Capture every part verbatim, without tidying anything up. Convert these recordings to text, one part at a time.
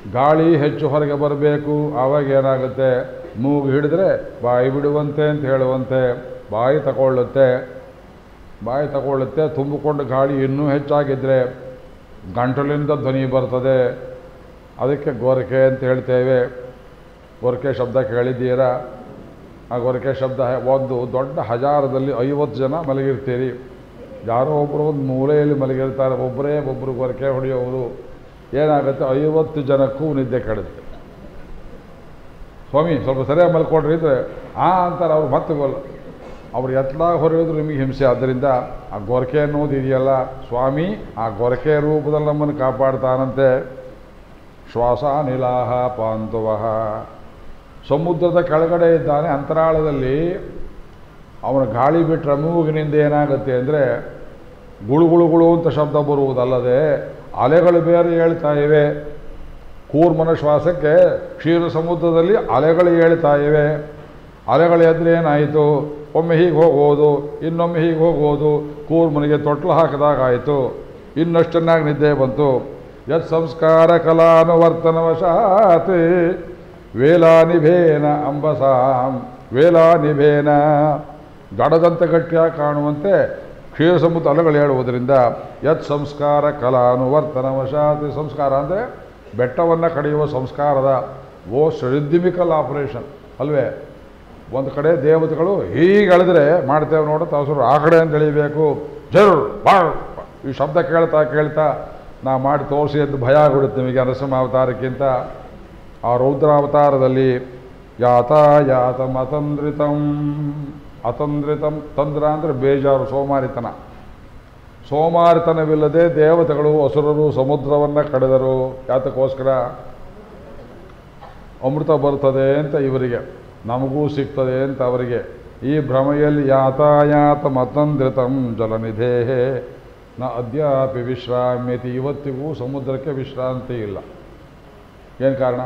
ಗಾಳಿ ಹೆಚ್ಚು ಹೊರಗೆ ಬರಬೇಕು. ಆವಾಗ ಏನಾಗುತ್ತೆ, ಮೂಗು ಹಿಡಿದ್ರೆ ಬಾಯಿ ಬಿಡುವಂತೆ ಅಂತ ಹೇಳುವಂತೆ ಬಾಯಿ ತಗೊಳ್ಳುತ್ತೆ. ಬಾಯಿ ತಗೊಳ್ಳುತ್ತೆ. ತುಂಬಿಕೊಂಡು ಗಾಳಿ ಇನ್ನೂ ಹೆಚ್ಚಾಗಿದ್ದರೆ ಗಂಟಲಿಂದ ಧ್ವನಿ ಬರ್ತದೆ. ಅದಕ್ಕೆ ಗೊರಕೆ ಅಂತ ಹೇಳ್ತೇವೆ. ಗೊರಕೆ ಶಬ್ದ ಕೇಳಿದ್ದೀರಾ? ಆ ಗೊರಕೆ ಶಬ್ದ ಒಂದು ದೊಡ್ಡ ಹಜಾರದಲ್ಲಿ ಐವತ್ತು ಜನ ಮಲಗಿರ್ತೀರಿ. ಯಾರೋ ಒಬ್ಬರು ಒಂದು ಮೂಲೆಯಲ್ಲಿ ಮಲಗಿರ್ತಾರೆ, ಒಬ್ಬರೇ ಒಬ್ಬರು ಗೊರಕೆ ಹೊಡೆಯೋರು. ಏನಾಗುತ್ತೆ, ಐವತ್ತು ಜನಕ್ಕೂ ನಿದ್ದೆ ಕೆಡುತ್ತೆ. ಸ್ವಾಮಿ ಸ್ವಲ್ಪ ಸರಿಯಾಗಿ ಮಲ್ಕೊಡ್ರಿ ಇದ್ರೆ ಆ ಅಂತಾರೆ ಅವ್ರು. ಮತ್ತೆ ಗೊಲ್ಲ ಅವ್ರು ಎತ್ತಲಾಗ ಹೊರೆಯೋದ್ರು ನಿಮಗೆ ಹಿಂಸೆ. ಆದ್ದರಿಂದ ಆ ಗೊರಕೆ ಅನ್ನೋದು ಇದೆಯಲ್ಲ, ಸ್ವಾಮಿ ಆ ಗೊರಕೆ ರೂಪದಲ್ಲಿ ನಮ್ಮನ್ನು ಕಾಪಾಡ್ತಾನಂತೆ. ಶ್ವಾಸ ನಿಲಾಹ ಪಾಂತವಃ. ಸಮುದ್ರದ ಕೆಳಗಡೆ ಇದ್ದಾನೆ, ಅಂತರಾಳದಲ್ಲಿ. ಅವನ ಗಾಳಿ ಬಿಟ್ಟರೆ ಮೂಗಿನಿಂದ ಏನಾಗುತ್ತೆ ಅಂದರೆ ಗುಳುಗುಳು ಗುಳು ಅಂತ ಶಬ್ದ ಬರುವುದಲ್ಲದೆ ಅಲೆಗಳು ಬೇರೆ ಹೇಳ್ತಾ ಇವೆ. ಕೂರ್ಮನ ಶ್ವಾಸಕ್ಕೆ ಕ್ಷೀರ ಸಮುದ್ರದಲ್ಲಿ ಅಲೆಗಳು ಹೇಳ್ತಾ ಇವೆ. ಅಲೆಗಳು ಎದ್ರೆ ಏನಾಯಿತು, ಒಮ್ಮೆ ಹೀಗೆ ಹೋಗೋದು, ಇನ್ನೊಮ್ಮೆ ಹೀಗೆ ಹೋಗೋದು. ಕೂರ್ಮನಿಗೆ ತೊಟ್ಲು ಹಾಕಿದಾಗಾಯಿತು. ಇನ್ನಷ್ಟು ಚೆನ್ನಾಗಿ ನಿದ್ದೆ ಬಂತು. ಯತ್ ಸಂಸ್ಕಾರ ಕಲಾನುವರ್ತನವಶಾತ್ ವೇಲಾನಿಭೇನ ಅಂಬಸಾಂ ವೇಲಾನಿಭೇನ. ಗಡದಂತೆ ಗಟ್ಟಿಯಾಗಿ ಕಾಣುವಂತೆ ಕ್ಷೀರ ಸಮುದ್ರ ಅಲೆಗಳು ಹೇಳುವುದರಿಂದ ಯತ್ ಸಂಸ್ಕಾರ ಕಲಾನುವರ್ತನವಶಾತ್. ಸಂಸ್ಕಾರ ಅಂದರೆ ಬೆಟ್ಟವನ್ನು ಕಡಿಯುವ ಸಂಸ್ಕಾರದ ಓ ರಿದ್ಮಿಕಲ್ ಆಪರೇಷನ್ ಅಲ್ವೇ. ಒಂದು ಕಡೆ ದೇವತೆಗಳು ಹೀಗೆ ಎಳೆದ್ರೆ ಮಾಡ್ತೇವೆ ನೋಡು, ತಾಸರು ಆ ಕಡೆ ಅಂತ ಎಳಿಬೇಕು. ಜರು ಬಾಳ್ ಈ ಶಬ್ದ ಕೇಳ್ತಾ ಕೇಳ್ತಾ ನಾ ಮಾಡಿ ತೋರಿಸಿ ಎಂದು ಭಯ ಆಗಿಬಿಡುತ್ತೆ ನಿಮಗೆ ನರಸಿಂಹಾವತಾರಕ್ಕಿಂತ. ಆ ರೌದ್ರಾವತಾರದಲ್ಲಿ ಯಾತಾಯಾತಂ ಅತಂದ್ರಿತಂ. ಅತಂದ್ರಿತಂ ತಂದ್ರ ಅಂದರೆ ಬೇಜಾರು, ಸೋಮಾರಿತನ. ಸೋಮಾರಿತನವಿಲ್ಲದೆ ದೇವತೆಗಳು ಅಸುರರು ಸಮುದ್ರವನ್ನು ಕಡಿದರು. ಯಾತಕ್ಕೋಸ್ಕರ? ಅಮೃತ ಬರ್ತದೆ ಅಂತ ಇವರಿಗೆ, ನಮಗೂ ಸಿಗ್ತದೆ ಅಂತ ಅವರಿಗೆ. ಈ ಭ್ರಮೆಯಲ್ಲಿ ಯಾತಾಯಾತಂ ಅತಂದ್ರಿತಂ ಜಲನಿಧೇಹೇ ನ ಅದ್ಯಾಪಿ ವಿಶ್ರಾಮ್ಯತಿ. ಇವತ್ತಿಗೂ ಸಮುದ್ರಕ್ಕೆ ವಿಶ್ರಾಂತಿ ಇಲ್ಲ. ಏನು ಕಾರಣ?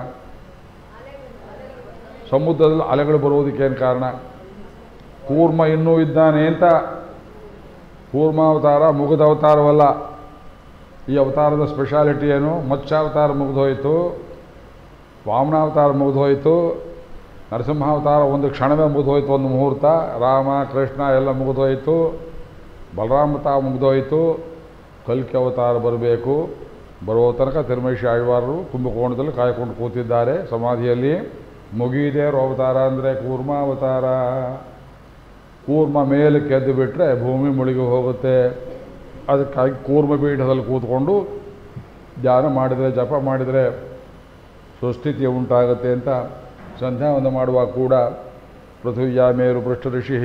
ಸಮುದ್ರದಲ್ಲಿ ಅಲೆಗಳು ಬರುವುದಕ್ಕೇನು ಕಾರಣ? ಕೂರ್ಮ ಇನ್ನೂ ಇದ್ದಾನೆ ಅಂತ. ಕೂರ್ಮಾವತಾರ ಮುಗಿದ ಅವತಾರವಲ್ಲ. ಈ ಅವತಾರದ ಸ್ಪೆಷಾಲಿಟಿ ಏನು? ಮತ್ಸ್ಯಾವತಾರ ಮುಗಿದೋಯಿತು, ವಾಮನಾವತಾರ ಮುಗಿದೋಯಿತು, ನರಸಿಂಹಾವತಾರ ಒಂದು ಕ್ಷಣವೇ ಮುಗಿದೋಯ್ತು, ಒಂದು ಮುಹೂರ್ತ. ರಾಮ ಕೃಷ್ಣ ಎಲ್ಲ ಮುಗಿದೋಯಿತು, ಬಲರಾಮತ ಮುಗಿದೋಯಿತು. ಕಲ್ಕಿ ಅವತಾರ ಬರಬೇಕು. ಬರೋ ತನಕ ತಿರುಮೈಷಿ ಆಳ್ವಾರರು ಕುಂಭಕೋಣದಲ್ಲಿ ಕಾಯ್ಕೊಂಡು ಕೂತಿದ್ದಾರೆ ಸಮಾಧಿಯಲ್ಲಿ. ಮುಗಿದೇ ಅವತಾರ ಅಂದರೆ ಕೂರ್ಮಾವತಾರ. ಕೂರ್ಮ ಮೇಲೆ ಕೆದ್ದು ಬಿಟ್ಟರೆ ಭೂಮಿ ಮುಳುಗಿ ಹೋಗುತ್ತೆ. ಅದಕ್ಕಾಗಿ ಕೂರ್ಮ ಪೀಠದಲ್ಲಿ ಕೂತ್ಕೊಂಡು ಧ್ಯಾನ ಮಾಡಿದರೆ, ಜಪ ಮಾಡಿದರೆ ಸುಸ್ಥಿತಿ ಉಂಟಾಗುತ್ತೆ ಅಂತ ಸಂಧ್ಯಾವಂದನೆ ಮಾಡುವಾಗ ಕೂಡ ಪೃಥ್ವಿಯ ಮೇರು ಪೃಷ್ಠ ಋಷಿ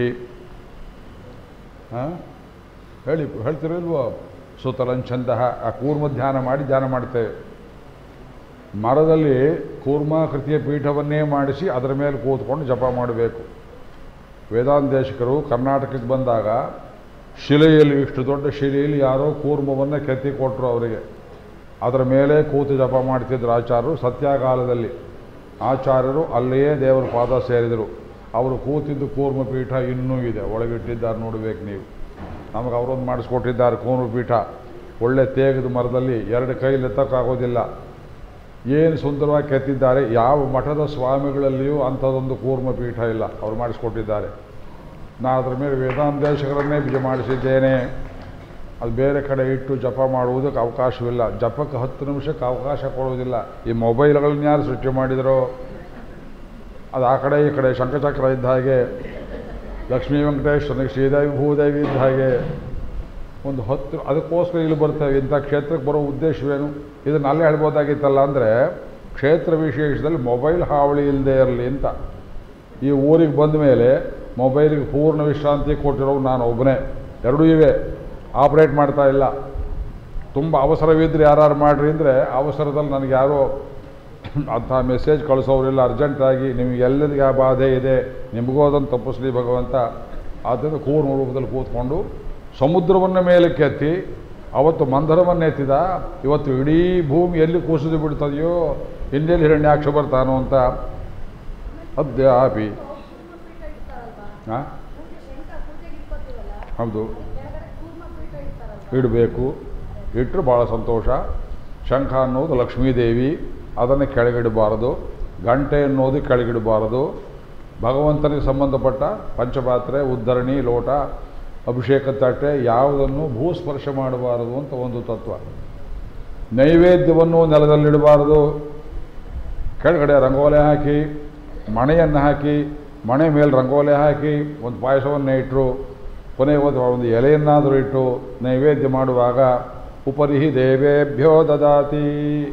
ಹಾಂ ಹೇಳಿ ಹೇಳ್ತಿರಲ್ವೋ ಸುತಲಂಛಂತಹ. ಆ ಕೂರ್ಮ ಧ್ಯಾನ ಮಾಡಿ ಧ್ಯಾನ ಮಾಡ್ತೇವೆ. ಮರದಲ್ಲಿ ಕೂರ್ಮಾಕೃತಿಯ ಪೀಠವನ್ನೇ ಮಾಡಿಸಿ ಅದರ ಮೇಲೆ ಕೂತ್ಕೊಂಡು ಜಪ ಮಾಡಬೇಕು. ವೇದಾಂತೇಶಕರು ಕರ್ನಾಟಕಕ್ಕೆ ಬಂದಾಗ ಶಿಲೆಯಲ್ಲಿ, ಇಷ್ಟು ದೊಡ್ಡ ಶಿಲೆಯಲ್ಲಿ ಯಾರೋ ಕೂರ್ಮವನ್ನು ಕೆತ್ತಿ ಕೊಟ್ಟರು ಅವರಿಗೆ. ಅದರ ಮೇಲೆ ಕೂತು ಜಪ ಮಾಡ್ತಿದ್ರು ಆಚಾರ್ಯರು. ಸತ್ಯಾಕಾಲದಲ್ಲಿ ಆಚಾರ್ಯರು ಅಲ್ಲಿಯೇ ದೇವರ ಪಾದ ಸೇರಿದರು. ಅವರು ಕೂತಿದ್ದು ಕೂರ್ಮ ಪೀಠ ಇನ್ನೂ ಇದೆ, ಒಳಗಿಟ್ಟಿದ್ದಾರೆ ನೋಡಬೇಕು ನೀವು. ನಮಗೆ ಅವರೊಂದು ಮಾಡಿಸ್ಕೊಟ್ಟಿದ್ದಾರೆ ಕೂರ್ಮ ಪೀಠ. ಒಳ್ಳೆ ತೇಗದ ಮರದಲ್ಲಿ ಎರಡು ಕೈಲಿ ಎತ್ತಕ್ಕಾಗೋದಿಲ್ಲ. ಏನು ಸುಂದರವಾಗಿ ಕೆತ್ತಿದ್ದಾರೆ. ಯಾವ ಮಠದ ಸ್ವಾಮಿಗಳಲ್ಲಿಯೂ ಅಂಥದ್ದೊಂದು ಕೂರ್ಮ ಪೀಠ ಇಲ್ಲ, ಅವರು ಮಾಡಿಸ್ಕೊಟ್ಟಿದ್ದಾರೆ. ನಾನು ಅದರ ಮೇಲೆ ವೇದಾಂತೇಶಕರನ್ನೇ ಬಿಜ ಮಾಡಿಸಿದ್ದೇನೆ. ಅದು ಬೇರೆ ಕಡೆ ಇಟ್ಟು ಜಪ ಮಾಡುವುದಕ್ಕೆ ಅವಕಾಶವಿಲ್ಲ. ಜಪಕ್ಕೆ ಹತ್ತು ನಿಮಿಷಕ್ಕೆ ಅವಕಾಶ ಕೊಡುವುದಿಲ್ಲ. ಈ ಮೊಬೈಲ್ಗಳನ್ನ ಯಾರು ಸೃಷ್ಟಿ ಮಾಡಿದರೋ ಅದು ಆ ಕಡೆ ಈ ಕಡೆ ಶಂಖಚಕ್ರ ಇದ್ದ ಹಾಗೆ, ಲಕ್ಷ್ಮೀ ವೆಂಕಟೇಶ್ವರನಿಗೆ ಶ್ರೀದೇವಿ ಭೂದೇವಿ ಇದ್ದ ಹಾಗೆ ಒಂದು ಹತ್ತು. ಅದಕ್ಕೋಸ್ಕರ ಇಲ್ಲಿ ಬರ್ತೇವೆ. ಇಂಥ ಕ್ಷೇತ್ರಕ್ಕೆ ಬರೋ ಉದ್ದೇಶವೇನು? ಇದನ್ನು ಅಲ್ಲೇ ಹೇಳ್ಬೋದಾಗಿತ್ತಲ್ಲ. ಅಂದರೆ ಕ್ಷೇತ್ರ ವಿಶೇಷದಲ್ಲಿ ಮೊಬೈಲ್ ಹಾವಳಿ ಇಲ್ಲದೆ ಇರಲಿ ಅಂತ. ಈ ಊರಿಗೆ ಬಂದ ಮೇಲೆ ಮೊಬೈಲಿಗೆ ಪೂರ್ಣ ವಿಶ್ರಾಂತಿ ಕೊಟ್ಟಿರೋ ನಾನು ಒಬ್ಬನೇ. ಎರಡೂ ಇವೆ, ಆಪ್ರೇಟ್ ಮಾಡ್ತಾ ಇಲ್ಲ. ತುಂಬ ಅವಸರವಿದ್ದರೆ ಯಾರು ಮಾಡಿರಿ ಅಂದರೆ ಅವಸರದಲ್ಲಿ ನನಗೆ ಯಾರೋ ಅಂಥ ಮೆಸೇಜ್ ಕಳಿಸೋರಿಲ್ಲ. ಅರ್ಜೆಂಟಾಗಿ ನಿಮಗೆಲ್ಲರಿಗೆ ಆ ಬಾಧೆ ಇದೆ, ನಿಮಗೂ ಅದನ್ನು ತಪ್ಪಿಸ್ಲಿ ಭಗವಂತ. ಆದ್ದರಿಂದ ಕೂರ್ಮ ರೂಪದಲ್ಲಿ ಕೂತ್ಕೊಂಡು ಸಮುದ್ರವನ್ನು ಮೇಲೆ ಕೆತ್ತಿ ಅವತ್ತು ಮಂದರವನ್ನು ಎತ್ತಿದ. ಇವತ್ತು ಇಡೀ ಭೂಮಿ ಎಲ್ಲಿ ಕುಸಿದು ಬಿಡ್ತದೆಯೋ, ಹಿಂದೆಲ್ಲಿ ಹಿರಣ್ಯಾಕ್ಷ ಬರ್ತಾನೋ ಅಂತ. ಅದ್ಯಾಪಿ ಹಾಂ ಹೌದು ಇಡಬೇಕು. ಇಟ್ಟರು ಭಾಳ ಸಂತೋಷ. ಶಂಖ ಅನ್ನೋದು ಲಕ್ಷ್ಮೀದೇವಿ, ಅದನ್ನು ಕೆಳಗಿಡಬಾರದು. ಗಂಟೆ ಅನ್ನೋದು ಕೆಳಗಿಡಬಾರದು. ಭಗವಂತನಿಗೆ ಸಂಬಂಧಪಟ್ಟ ಪಂಚಪಾತ್ರೆ, ಉದ್ಧರಣಿ, ಲೋಟ, ಅಭಿಷೇಕ ತಟ್ಟೆ ಯಾವುದನ್ನು ಭೂಸ್ಪರ್ಶ ಮಾಡಬಾರದು ಅಂತ ಒಂದು ತತ್ವ. ನೈವೇದ್ಯವನ್ನು ನೆಲದಲ್ಲಿಡಬಾರದು. ಕೆಳಗಡೆ ರಂಗೋಲೆ ಹಾಕಿ, ಮಣೆಯನ್ನು ಹಾಕಿ, ಮಣೆ ಮೇಲೆ ರಂಗೋಲೆ ಹಾಕಿ ಒಂದು ಪಾಯಸವನ್ನೇ ಇಟ್ಟರು, ಕೊನೆಗೆ ಒಂದು ಎಲೆಯನ್ನಾದರೂ ಇಟ್ಟು ನೈವೇದ್ಯ ಮಾಡುವಾಗ ಉಪರಿಹಿ ದೇವೇಭ್ಯೋ ದದಾತಿ.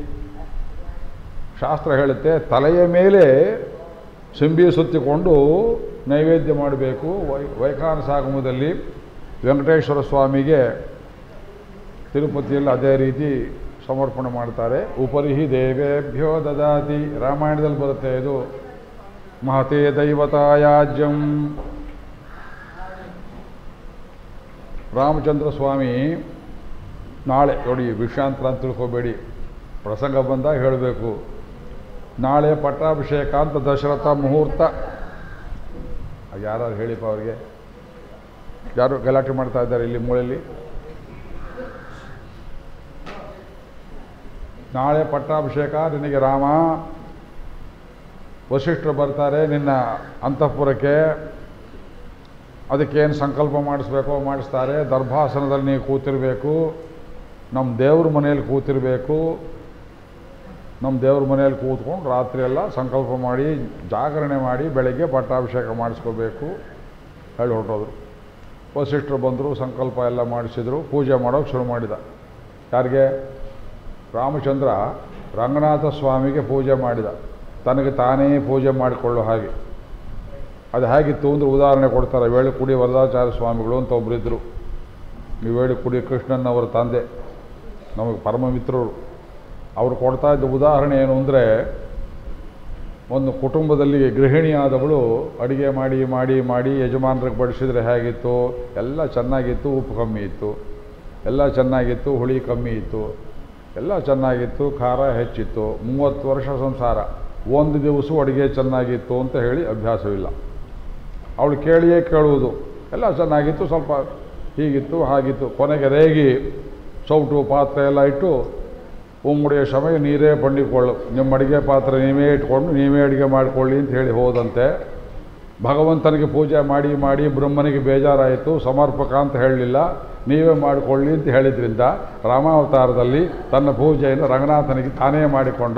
ಶಾಸ್ತ್ರ ಹೇಳುತ್ತೆ ತಲೆಯ ಮೇಲೆ ಸಿಂಬಿ ಸುತ್ತಿಕೊಂಡು ನೈವೇದ್ಯ ಮಾಡಬೇಕು. ವೈ ವೈಖಾನಸಾಗಮದಲ್ಲಿ ವೆಂಕಟೇಶ್ವರ ಸ್ವಾಮಿಗೆ ತಿರುಪತಿಯಲ್ಲಿ ಅದೇ ರೀತಿ ಸಮರ್ಪಣೆ ಮಾಡ್ತಾರೆ. ಉಪರಿಹಿ ದೇವೇಭ್ಯೋ ದದಾತಿ. ರಾಮಾಯಣದಲ್ಲಿ ಬರುತ್ತೆ ಇದು. ಮಹತೇ ದೈವತಾಯಾಜ್ಯಂ. ರಾಮಚಂದ್ರ ಸ್ವಾಮಿ ನಾಳೆ ನೋಡಿ, ವಿಷಯಾಂತರ ಅಂತ ತಿಳ್ಕೊಬೇಡಿ, ಪ್ರಸಂಗ ಬಂದಾಗ ಹೇಳಬೇಕು. ನಾಳೆ ಪಟ್ಟಾಭಿಷೇಕ ಅಂತ ದಶರಥ ಮುಹೂರ್ತ. ಯಾರು ಹೇಳಿಪ್ಪ ಅವ್ರಿಗೆ? ಯಾರು ಗಲಾಟೆ ಮಾಡ್ತಾ ಇದ್ದಾರೆ ಇಲ್ಲಿ ಮೂಳೆಯಲ್ಲಿ? ನಾಳೆ ಪಟ್ಟಾಭಿಷೇಕ, ನಿನಗೆ ರಾಮ ವಸಿಷ್ಠರು ಬರ್ತಾರೆ ನಿನ್ನ ಅಂತಃಪುರಕ್ಕೆ. ಅದಕ್ಕೇನು ಸಂಕಲ್ಪ ಮಾಡಿಸ್ಬೇಕೋ ಮಾಡಿಸ್ತಾರೆ. ದರ್ಭಾಸನದಲ್ಲಿ ನೀವು ಕೂತಿರಬೇಕು. ನಮ್ಮ ದೇವ್ರ ಮನೆಯಲ್ಲಿ ಕೂತಿರಬೇಕು. ನಮ್ಮ ದೇವ್ರ ಮನೆಯಲ್ಲಿ ಕೂತ್ಕೊಂಡು ರಾತ್ರಿ ಎಲ್ಲ ಸಂಕಲ್ಪ ಮಾಡಿ ಜಾಗರಣೆ ಮಾಡಿ ಬೆಳಗ್ಗೆ ಪಟ್ಟಾಭಿಷೇಕ ಮಾಡಿಸ್ಕೋಬೇಕು ಹೇಳಿ ಹೊರಟೋದ್ರು. ವಸಿಷ್ಠರು ಬಂದರು, ಸಂಕಲ್ಪ ಎಲ್ಲ ಮಾಡಿಸಿದ್ರು, ಪೂಜೆ ಮಾಡೋಕ್ಕೆ ಶುರು ಮಾಡಿದ. ಯಾರಿಗೆ? ರಾಮಚಂದ್ರ ರಂಗನಾಥ ಸ್ವಾಮಿಗೆ ಪೂಜೆ ಮಾಡಿದ, ತನಗೆ ತಾನೇ ಪೂಜೆ ಮಾಡಿಕೊಳ್ಳೋ ಹಾಗೆ. ಅದು ಹೇಗಿತ್ತು ಅಂದರೆ ಉದಾಹರಣೆ ಕೊಡ್ತಾರೆ. ವೇಳುಕುಡಿ ವರದಾಚಾರ್ಯ ಸ್ವಾಮಿಗಳು ಅಂತ ಒಬ್ಬರಿದ್ದರು. ಈ ವೇಳುಕುಡಿ ಕೃಷ್ಣನ್ನವರ ತಂದೆ, ನಮಗೆ ಪರಮ ಮಿತ್ರರು. ಅವರು ಕೊಡ್ತಾ ಇದ್ದ ಉದಾಹರಣೆ ಏನು ಅಂದರೆ, ಒಂದು ಕುಟುಂಬದಲ್ಲಿ ಗೃಹಿಣಿಯಾದವಳು ಅಡುಗೆ ಮಾಡಿ ಮಾಡಿ ಮಾಡಿ ಯಜಮಾನರಿಗೆ ಬಡಿಸಿದರೆ ಹೇಗಿತ್ತು? ಎಲ್ಲ ಚೆನ್ನಾಗಿತ್ತು, ಉಪ್ಪು ಕಮ್ಮಿ ಇತ್ತು. ಎಲ್ಲ ಚೆನ್ನಾಗಿತ್ತು, ಹುಳಿ ಕಮ್ಮಿ ಇತ್ತು. ಎಲ್ಲ ಚೆನ್ನಾಗಿತ್ತು, ಖಾರ ಹೆಚ್ಚಿತ್ತು. ಮೂವತ್ತು ವರ್ಷ ಸಂಸಾರ. ಒಂದು ದಿವಸ ಅಡುಗೆ ಚೆನ್ನಾಗಿತ್ತು ಅಂತ ಹೇಳಿ ಅಭ್ಯಾಸವಿಲ್ಲ. ಅವಳು ಕೇಳಿಯೇ ಕೇಳುವುದು. ಎಲ್ಲ ಚೆನ್ನಾಗಿತ್ತು, ಸ್ವಲ್ಪ ಹೀಗಿತ್ತು ಹಾಗಿತ್ತು. ಕೊನೆಗೆ ರೇಗಿ ಸೌಟು ಪಾತ್ರೆ ಎಲ್ಲ ಇಟ್ಟು ಉಮ್ಮುಡಿಯ ಸಮಯ ನೀರೇ ಬಂಡಿಕೊಳ್ಳು, ನಿಮ್ಮ ಅಡುಗೆ ಪಾತ್ರೆ ನೀವೇ ಇಟ್ಕೊಂಡು ನೀವೇ ಅಡುಗೆ ಮಾಡಿಕೊಳ್ಳಿ ಅಂತ ಹೇಳಿ ಹೋದಂತೆ. ಭಗವಂತನಿಗೆ ಪೂಜೆ ಮಾಡಿ ಮಾಡಿ ಬ್ರಹ್ಮನಿಗೆ ಬೇಜಾರಾಯಿತು, ಸಮರ್ಪಕ ಅಂತ ಹೇಳಲಿಲ್ಲ, ನೀವೇ ಮಾಡಿಕೊಳ್ಳಿ ಅಂತ ಹೇಳಿದ್ರಿಂದ ರಾಮಾವತಾರದಲ್ಲಿ ತನ್ನ ಪೂಜೆಯನ್ನು ರಂಗನಾಥನಿಗೆ ತಾನೇ ಮಾಡಿಕೊಂಡ.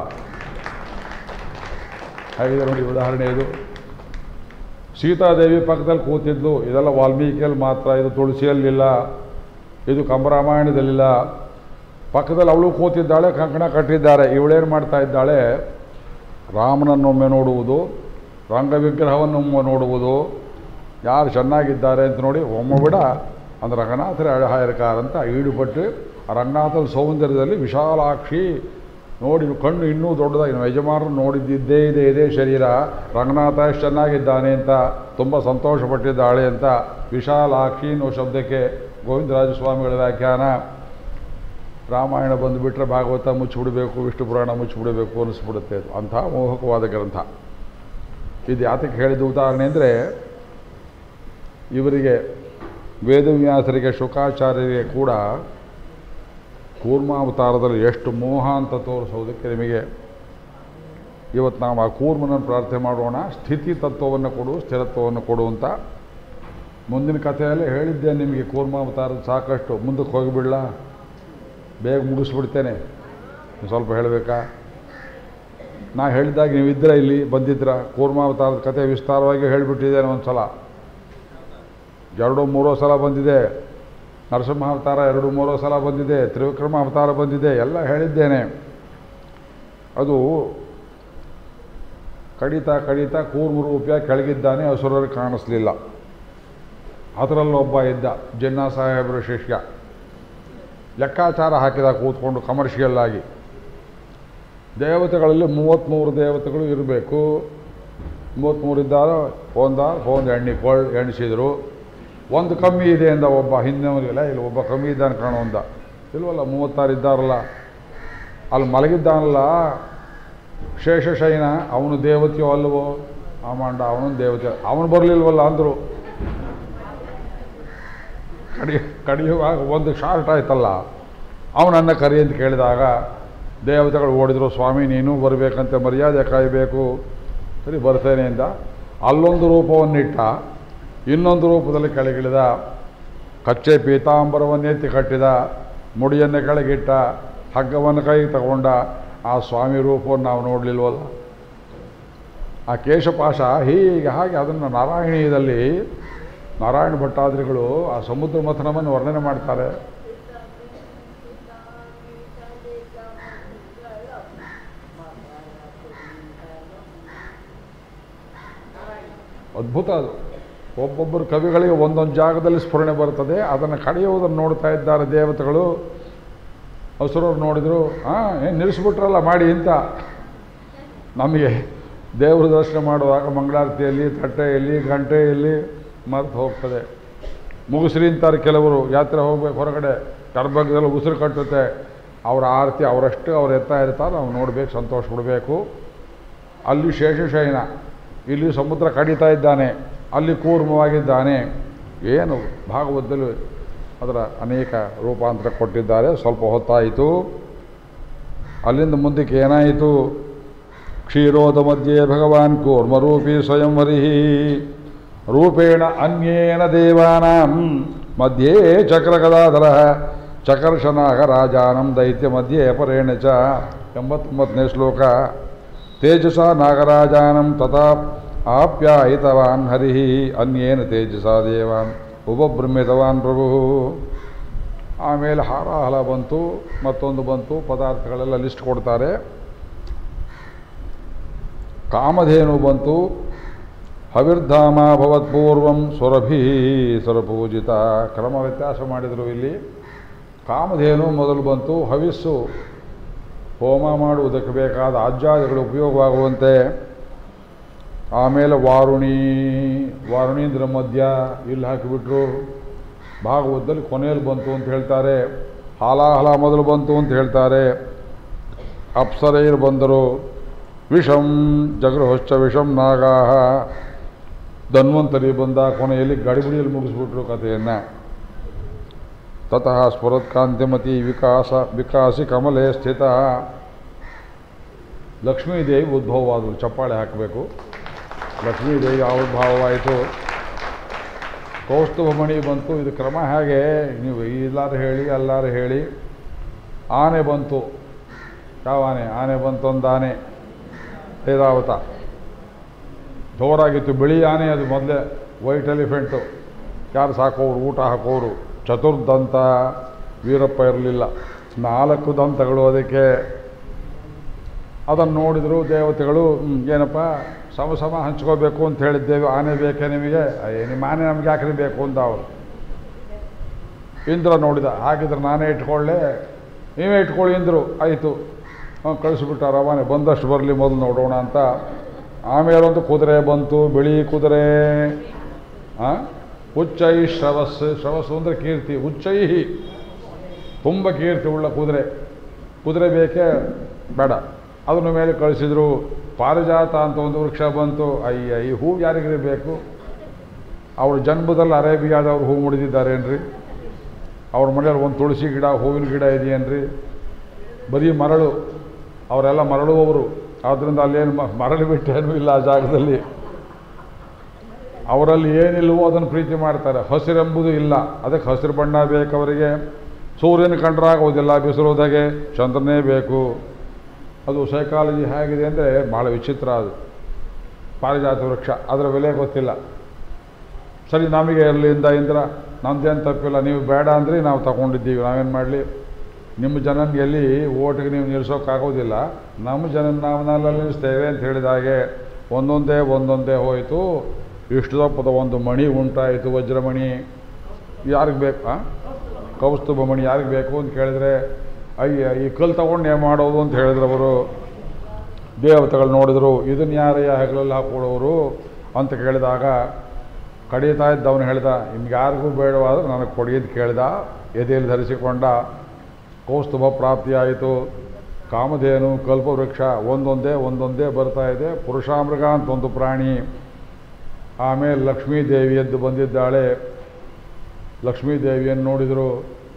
ಹಾಗಿದೆ ನೋಡಿ ಉದಾಹರಣೆ ಇದು. ಸೀತಾದೇವಿ ಪಕ್ಕದಲ್ಲಿ ಕೂತಿದ್ಲು. ಇದೆಲ್ಲ ವಾಲ್ಮೀಕಿಯಲ್ಲಿ ಮಾತ್ರ, ಇದು ತುಳಸಿಯಲ್ಲಿಲ್ಲ, ಇದು ಕಂಬರಾಮಾಯಣದಲ್ಲಿಲ್ಲ. ಪಕ್ಕದಲ್ಲಿ ಅವಳು ಕೂತಿದ್ದಾಳೆ, ಕಂಕಣ ಕಟ್ಟಿದ್ದಾರೆ. ಇವಳೇನು ಮಾಡ್ತಾ ಇದ್ದಾಳೆ? ರಾಮನನ್ನೊಮ್ಮೆ ನೋಡುವುದು, ರಂಗವಿಗ್ರಹವನ್ನೊಮ್ಮೆ ನೋಡುವುದು, ಯಾರು ಚೆನ್ನಾಗಿದ್ದಾರೆ ಅಂತ ನೋಡಿ ಒಮ್ಮೆ ಬಿಡ ಅಂದ್ರೆ ರಂಗನಾಥರೇ ಅಳಹಾಯರ್ಕಾರ ಅಂತ ಈಡುಪಟ್ಟು ಆ ರಂಗನಾಥನ ಸೌಂದರ್ಯದಲ್ಲಿ ವಿಶಾಲಾಕ್ಷಿ ನೋಡಿ ಕಣ್ಣು ಇನ್ನೂ ದೊಡ್ಡದಾಗಿ ನಮ್ಮ ಯಜಮಾನರು ನೋಡಿದ್ದಿದ್ದೇ ಇದೆ ಇದೇ ಶರೀರ, ರಂಗನಾಥ ಎಷ್ಟು ಚೆನ್ನಾಗಿದ್ದಾನೆ ಅಂತ ತುಂಬ ಸಂತೋಷಪಟ್ಟಿದ್ದಾಳೆ ಅಂತ ವಿಶಾಲಾಕ್ಷಿ ಅನ್ನೋ ಶಬ್ದಕ್ಕೆ ಗೋವಿಂದರಾಜಸ್ವಾಮಿಗಳ ವ್ಯಾಖ್ಯಾನ. ರಾಮಾಯಣ ಬಂದುಬಿಟ್ರೆ ಭಾಗವತ ಮುಚ್ಚಿಬಿಡಬೇಕು, ವಿಷ್ಣು ಪುರಾಣ ಮುಚ್ಚಿಬಿಡಬೇಕು ಅನ್ನಿಸ್ಬಿಡುತ್ತೆ. ಅಂಥ ಮೋಹಕವಾದ ಗ್ರಂಥ ಇದು. ಯಾತಕ್ಕೆ ಹೇಳಿದ ಉದಾಹರಣೆ ಅಂದರೆ, ಇವರಿಗೆ ವೇದವ್ಯಾಸರಿಗೆ ಶುಕಾಚಾರ್ಯರಿಗೆ ಕೂಡ ಕೂರ್ಮಾವತಾರದಲ್ಲಿ ಎಷ್ಟು ಮೋಹ ಅಂತ ತೋರಿಸೋದಕ್ಕೆ ನಿಮಗೆ ಇವತ್ತು ನಾವು ಆ ಕೂರ್ಮನನ್ನು ಪ್ರಾರ್ಥನೆ ಮಾಡೋಣ. ಸ್ಥಿತಿ ತತ್ವವನ್ನು ಕೊಡು, ಸ್ಥಿರತ್ವವನ್ನು ಕೊಡು ಅಂತ ಮುಂದಿನ ಕಥೆಯಲ್ಲೇ ಹೇಳಿದ್ದೆ ನಿಮಗೆ. ಕೂರ್ಮಾವತಾರದ ಸಾಕಷ್ಟು ಮುಂದಕ್ಕೆ ಹೋಗಿಬಿಡಲ, ಬೇಗ ಮುಗಿಸ್ಬಿಡ್ತೇನೆ. ಸ್ವಲ್ಪ ಹೇಳಬೇಕಾ? ನಾ ಹೇಳಿದಾಗ ನೀವಿದ್ದರೆ ಇಲ್ಲಿ ಬಂದಿದ್ರ? ಕೂರ್ಮಾವತಾರದ ಕಥೆ ವಿಸ್ತಾರವಾಗಿ ಹೇಳಿಬಿಟ್ಟಿದ್ದೇನೆ ಒಂದು ಸಲ, ಎರಡು ಮೂರೋ ಸಲ ಬಂದಿದೆ. ನರಸಿಂಹಾವತಾರ ಎರಡು ಮೂರೋ ಸಲ ಬಂದಿದೆ, ತ್ರಿವಿಕ್ರಮ ಅವತಾರ ಬಂದಿದೆ, ಎಲ್ಲ ಹೇಳಿದ್ದೇನೆ. ಅದು ಕಡಿತಾ ಕಡಿತಾ ಕೂರ್ಮ ರೂಪಿಯ ಕೆಳಗಿದ್ದಾನೆ, ಅಸುರರು ಕಾಣಿಸ್ಲಿಲ್ಲ. ಅದರಲ್ಲೊಬ್ಬ ಇದ್ದ ಜನ್ನ ಸಾಹೇಬರ ಶಿಷ್ಯ, ಲೆಕ್ಕಾಚಾರ ಹಾಕಿದ ಕೂತ್ಕೊಂಡು ಕಮರ್ಷಿಯಲ್ ಆಗಿ. ದೇವತೆಗಳಲ್ಲಿ ಮೂವತ್ತ್ಮೂರು ದೇವತೆಗಳು ಇರಬೇಕು. ಮೂವತ್ತ್ಮೂರು ಇದ್ದಾರ, ಒಂದ ಒಂದು ಎಣ್ಣೆ ಕೊಳ್ಳ ಎಣಿಸಿದರು. ಒಂದು ಕಮ್ಮಿ ಇದೆ ಅಂದ ಒಬ್ಬ. ಹಿಂದಿನವರಿಗೆಲ್ಲ ಇಲ್ಲಿ ಒಬ್ಬ ಕಮ್ಮಿ ಇದ್ದಾನೆ ಕಾಣೋ ಅಂದ. ಇಲ್ವಲ್ಲ, ಮೂವತ್ತಾರು ಇದ್ದಾರಲ್ಲ. ಅಲ್ಲಿ ಮಲಗಿದ್ದಾನಲ್ಲ ಶೇಷಶಯನ, ಅವನು ದೇವತೆಯೋ ಅಲ್ವೋ? ಆ ಮಾಂಡ ಅವನು ದೇವತೆ, ಅವನು ಬರಲಿಲ್ವಲ್ಲ ಅಂದರು. ಕಡಿ ಕಡಿಯುವಾಗ ಒಂದು ಶಾರ್ಟ್ ಆಯ್ತಲ್ಲ, ಅವನನ್ನು ಕರಿ ಅಂತ ಕೇಳಿದಾಗ ದೇವತೆಗಳು ಓಡಿದ್ರು, ಸ್ವಾಮಿ ನೀನು ಬರಬೇಕಂತೆ, ಮರ್ಯಾದೆ ಕಾಯಬೇಕು. ಸರಿ ಬರ್ತೇನೆ ಅಂದ. ಅಲ್ಲೊಂದು ರೂಪವನ್ನಿಟ್ಟ, ಇನ್ನೊಂದು ರೂಪದಲ್ಲಿ ಕೆಳಗಿಳಿದ, ಕಚ್ಚೆ ಪೀತಾಂಬರವನ್ನೆತ್ತಿ ಕಟ್ಟಿದ, ಮುಡಿಯನ್ನು ಕೆಳಗಿಟ್ಟ, ಹಗ್ಗವನ್ನು ಕೈಗೆ ತಗೊಂಡ. ಆ ಸ್ವಾಮಿ ರೂಪವನ್ನು ನಾವು ನೋಡಲಿಲ್ವಲ್ಲ. ಆ ಕೇಶಪಾಶ ಹೀಗೆ ಹಾಗೆ ಅದನ್ನು ನಾರಾಯಣೀಯದಲ್ಲಿ ನಾರಾಯಣ ಭಟ್ಟಾದ್ರಿಗಳು ಆ ಸಮುದ್ರ ಮಥನವನ್ನು ವರ್ಣನೆ ಮಾಡ್ತಾರೆ. ಅದ್ಭುತ ಅದು. ಒಬ್ಬೊಬ್ಬರು ಕವಿಗಳಿಗೆ ಒಂದೊಂದು ಜಾಗದಲ್ಲಿ ಸ್ಫುರಣೆ ಬರ್ತದೆ. ಅದನ್ನು ಕಳೆಯುವುದನ್ನು ನೋಡ್ತಾ ಇದ್ದಾರೆ ದೇವತೆಗಳು. ಹಸುರವ್ರು ನೋಡಿದರು, ಹಾಂ ಏನು ನಿಲ್ಲಿಸ್ಬಿಟ್ರಲ್ಲ ಮಾಡಿ ಅಂತ. ನಮಗೆ ದೇವ್ರ ದರ್ಶನ ಮಾಡುವಾಗ ಮಂಗಳಾರತಿಯಲ್ಲಿ ತಟ್ಟೆಯಲ್ಲಿ ಗಂಟೆಯಲ್ಲಿ ಮರೆತು ಹೋಗ್ತದೆ. ಮುಗಿಸ್ರಿ ಅಂತಾರೆ ಕೆಲವರು. ಯಾತ್ರೆ ಹೋಗ್ಬೇಕು ಹೊರಗಡೆ, ಟರ್ಬಗ್ದಲ್ಲಿ ಉಸಿರು ಕಟ್ಟುತ್ತೆ. ಅವರ ಆರತಿ ಅವರಷ್ಟು ಅವ್ರು ಎತ್ತಾ ಇರ್ತಾರೆ, ನಾವು ನೋಡಬೇಕು, ಸಂತೋಷ ಪಡಬೇಕು. ಅಲ್ಲಿ ಶೇಷಶಯನ, ಇಲ್ಲಿ ಸಮುದ್ರ ಕಡಿತಾ ಇದ್ದಾನೆ, ಅಲ್ಲಿ ಕೂರ್ಮವಾಗಿದ್ದಾನೆ. ಏನು ಭಾಗವತದಲ್ಲಿ ಅದರ ಅನೇಕ ರೂಪಾಂತರ ಕೊಟ್ಟಿದ್ದಾರೆ. ಸ್ವಲ್ಪ ಹೊತ್ತಾಯಿತು. ಅಲ್ಲಿಂದ ಮುಂದಕ್ಕೆ ಏನಾಯಿತು? ಕ್ಷೀರೋದ ಮಧ್ಯೆ ಭಗವಾನ್ ಕೂರ್ಮರೂಪಿ ಸ್ವಯಂವರಿ ರೂಪೇಣ ಅನ್ಯೇನ ದೇವಾನಾಂ ಮಧ್ಯೆ ಚಕ್ರಗದಾಧರ ಚಕರ್ಷನಾಗರಾಜಾನಂ ದೈತ್ಯ ಮಧ್ಯೆ ಪರೇಣ ಚ. ಎಂಬತ್ತೊಂಬತ್ತನೇ ಶ್ಲೋಕ. ತೇಜಸ ನಾಗರಾಜಾನಂ ತಥಾ ಆಪ್ಯಾಯಿತವಾನ್ ಹರಿ ಅನ್ಯೇನ ತೇಜಸ ದೇವಾನ್ ಉಪಬ್ರಹ್ಮಿತವಾನ್ ಪ್ರಭು. ಆಮೇಲೆ ಹಾರಾಹಲ ಬಂತು, ಮತ್ತೊಂದು ಬಂತು, ಪದಾರ್ಥಗಳೆಲ್ಲ ಲಿಸ್ಟ್ ಕೊಡ್ತಾರೆ. ಕಾಮಧೇನು ಬಂತು. ಹವಿರ್ಧಾಮ ಭವತ್ಪೂರ್ವಂ ಸುರಭಿ ಸುರಪೂಜಿತ. ಕ್ರಮ ವ್ಯತ್ಯಾಸ ಮಾಡಿದರು ಇಲ್ಲಿ. ಕಾಮಧೇನು ಮೊದಲು ಬಂತು. ಹವಿಸ್ಸು ಹೋಮ ಮಾಡುವುದಕ್ಕೆ ಬೇಕಾದ ಆಜ್ಯಾದಿಗಳು ಉಪಯೋಗವಾಗುವಂತೆ. ಆಮೇಲೆ ವಾರುಣಿ, ವಾರುಣೀಂದ್ರ ಮಧ್ಯ ಇಲ್ಲಿ ಹಾಕಿಬಿಟ್ರು. ಭಾಗವತದಲ್ಲಿ ಕೊನೆಯಲ್ಲಿ ಬಂತು ಅಂತ ಹೇಳ್ತಾರೆ. ಹಾಲಾಹಲ ಮೊದಲು ಬಂತು ಅಂತ ಹೇಳ್ತಾರೆ. ಅಪ್ಸರೆಯರು ಬಂದರು. ವಿಷಂ ಜಗೃಹಶ್ಚ ವಿಷಂ ನಾಗಾಹ. ಧನ್ವಂತರಿ ಬಂದ. ಕೊನೆಯಲ್ಲಿ ಗಡಿಬಿಡಿಯಲ್ಲಿ ಮುಗಿಸ್ಬಿಟ್ರು ಕಥೆಯನ್ನು. ತತಃ ಸ್ಫುರತ್ಕಾಂತಿಮತಿ ವಿಕಾಸ ವಿಕಾಸಿ ಕಮಲೆ ಸ್ಥಿತ. ಲಕ್ಷ್ಮೀದೇವಿ ಉದ್ಭವವಾದರು. ಚಪ್ಪಾಳೆ ಹಾಕಬೇಕು. ಲಕ್ಷ್ಮೀದೇವಿ ಆವಿರ್ಭಾವವಾಯಿತು. ಕೌಸ್ತುಭಮಣಿ ಬಂತು. ಇದು ಕ್ರಮ ಹೇಗೆ? ನೀವು ಇಲ್ಲಾರು ಹೇಳಿ ಅಲ್ಲಾರು ಹೇಳಿ. ಆನೆ ಬಂತು. ಯಾವ ಆನೆ? ಆನೆ ಬಂತು. ಒಂದು ಆನೆ ಐರಾವತ ಜೋರಾಗಿತ್ತು. ಬಿಳಿ ಆನೆ ಅದು ಮೊದಲೇ. White elephant. ಯಾರು ಸಾಕೋರು, ಊಟ ಹಾಕೋರು. ಚತುರ್ದಂತ. ವೀರಪ್ಪ ಇರಲಿಲ್ಲ, ನಾಲ್ಕು ದಂತಗಳು ಅದಕ್ಕೆ. ಅದನ್ನು ನೋಡಿದರು ದೇವತೆಗಳು. ಏನಪ್ಪ ಸಮ ಸಮ ಹಂಚ್ಕೋಬೇಕು ಅಂತ ಹೇಳಿದ್ದೇವೆ, ಆನೆ ಬೇಕೇ ನಿಮಗೆ? ಅಯ್ಯ ನಿಮ್ಮ ಆನೆ ನಮ್ಗೆ ಯಾಕ್ರಿ ಬೇಕು ಅಂತ ಅವರು. ಇಂದ್ರ ನೋಡಿದ. ಹಾಗಿದ್ರೆ ನಾನೇ ಇಟ್ಕೊಳ್ಳೆ, ನೀವೇ ಇಟ್ಕೊಳ್ಳಿ ಇಂದ್ರು. ಆಯಿತು, ಕಳಿಸ್ಬಿಟ್ಟಾರ. ಆನೆ ಬಂದಷ್ಟು ಬರಲಿ, ಮೊದಲು ನೋಡೋಣ ಅಂತ. ಆಮೇಲೊಂದು ಕುದುರೆ ಬಂತು, ಬಿಳಿ ಕುದುರೆ. ಹಾಂ ಉಚ್ಚೈ ಶ್ರವಸ್. ಶ್ರವಸ್ಸು ಅಂದರೆ ಕೀರ್ತಿ. ಉಚ್ಚೈಹಿ ತುಂಬ ಕೀರ್ತಿ ಉಳ್ಳ ಕುದುರೆ. ಕುದುರೆ ಬೇಕೇ ಬೇಡ, ಅದನ್ನು ಮೇಲೆ ಕಳಿಸಿದ್ರು. ಪಾರಿಜಾತ ಅಂತ ಒಂದು ವೃಕ್ಷ ಬಂತು. ಅಯ್ಯ, ಈ ಹೂ ಯಾರಿಗ್ರಿ ಬೇಕು? ಅವ್ರ ಜನ್ಮದಲ್ಲಿ ಅರೇಬಿಯಾದವ್ರು ಹೂ ಮುಡಿದಿದ್ದಾರೇನ್ರಿ? ಅವ್ರ ಮನೆಯಲ್ಲಿ ಒಂದು ತುಳಸಿ ಗಿಡ, ಹೂವಿನ ಗಿಡ ಇದೆಯೇನ್ರಿ? ಬರೀ ಮರಳು. ಅವರೆಲ್ಲ ಮರಳುವವರು. ಆದ್ದರಿಂದ ಅಲ್ಲೇನು ಮರಳು ಬಿಟ್ಟೇನೂ ಇಲ್ಲ ಆ ಜಾಗದಲ್ಲಿ. ಅವರಲ್ಲಿ ಏನಿಲ್ವೋ ಅದನ್ನು ಪ್ರೀತಿ ಮಾಡ್ತಾರೆ. ಹಸಿರೆಂಬುದು ಇಲ್ಲ, ಅದಕ್ಕೆ ಹಸಿರು ಬಣ್ಣ ಬೇಕು ಅವರಿಗೆ. ಸೂರ್ಯನ ಕಂಡ್ರಾಗೋದಿಲ್ಲ, ಬಿಸಿಲೋದಾಗೆ ಚಂದ್ರನೇ ಬೇಕು. ಅದು ಸೈಕಾಲಜಿ ಹೇಗಿದೆ ಅಂದರೆ ಭಾಳ ವಿಚಿತ್ರ. ಅದು ಪಾರಿಜಾತ ವೃಕ್ಷ, ಅದರ ಬೆಲೆ ಗೊತ್ತಿಲ್ಲ. ಸರಿ, ನಮಗೆ ಇರಲಿಂದ ಇಂದ್ರ ನಮ್ಮದೇನು ತಪ್ಪಿಲ್ಲ, ನೀವು ಬೇಡ ಅಂದರೆ ನಾವು ತಗೊಂಡಿದ್ದೀವಿ, ನಾವೇನು ಮಾಡಲಿ? ನಿಮ್ಮ ಜನನ ಎಲ್ಲಿ ಓಟಿಗೆ ನೀವು ನಿಲ್ಲಿಸೋಕ್ಕಾಗೋದಿಲ್ಲ, ನಮ್ಮ ಜನನ ನಾವು ನಾಲಲ್ಲಿ ನಿಲ್ಲಿಸ್ತೇವೆ ಅಂತ ಹೇಳಿದ ಹಾಗೆ ಒಂದೊಂದೇ ಒಂದೊಂದೇ ಹೋಯಿತು. ಇಷ್ಟು ದಪ್ಪದ ಒಂದು ಮಣಿ ಉಂಟಾಯಿತು, ವಜ್ರಮಣಿ. ಯಾರಿಗೆ ಬೇಕು? ಹಾಂ ಕೌಸ್ತುಭ ಮಣಿ ಯಾರಿಗೆ ಬೇಕು ಅಂತ ಕೇಳಿದರೆ, ಅಯ್ಯ ಈ ಕಲ್ಲು ತಗೊಂಡು ಏನು ಮಾಡೋದು ಅಂತ ಹೇಳಿದ್ರು ಅವರು. ದೇವತೆಗಳು ನೋಡಿದರು, ಇದನ್ನು ಯಾರಯ್ಯ ಹೆಗಲಲ್ಲಿ ಹಾಕ್ಕೊಡೋರು ಅಂತ ಕೇಳಿದಾಗ ಕಡಿತಾ ಇದ್ದವನು ಹೇಳ್ದ, ನಿಮ್ಗೆ ಯಾರಿಗೂ ಬೇಡವಾದ್ರೆ ನನಗೆ ಕೊಡಿ ಅಂತ ಕೇಳ್ದ. ಎದೆಯಲ್ಲಿ ಧರಿಸಿಕೊಂಡ. ಕೌಸ್ತುಭ ಪ್ರಾಪ್ತಿಯಾಯಿತು. ಕಾಮಧೇನು, ಕಲ್ಪವೃಕ್ಷ ಒಂದೊಂದೇ ಒಂದೊಂದೇ ಬರ್ತಾ ಇದೆ. ಪುರುಷಾಮೃಗ ಅಂತ ಒಂದು ಪ್ರಾಣಿ. ಆಮೇಲೆ ಲಕ್ಷ್ಮೀದೇವಿ ಎದ್ದು ಬಂದಿದ್ದಾಳೆ. ಲಕ್ಷ್ಮೀದೇವಿಯನ್ನು ನೋಡಿದರು.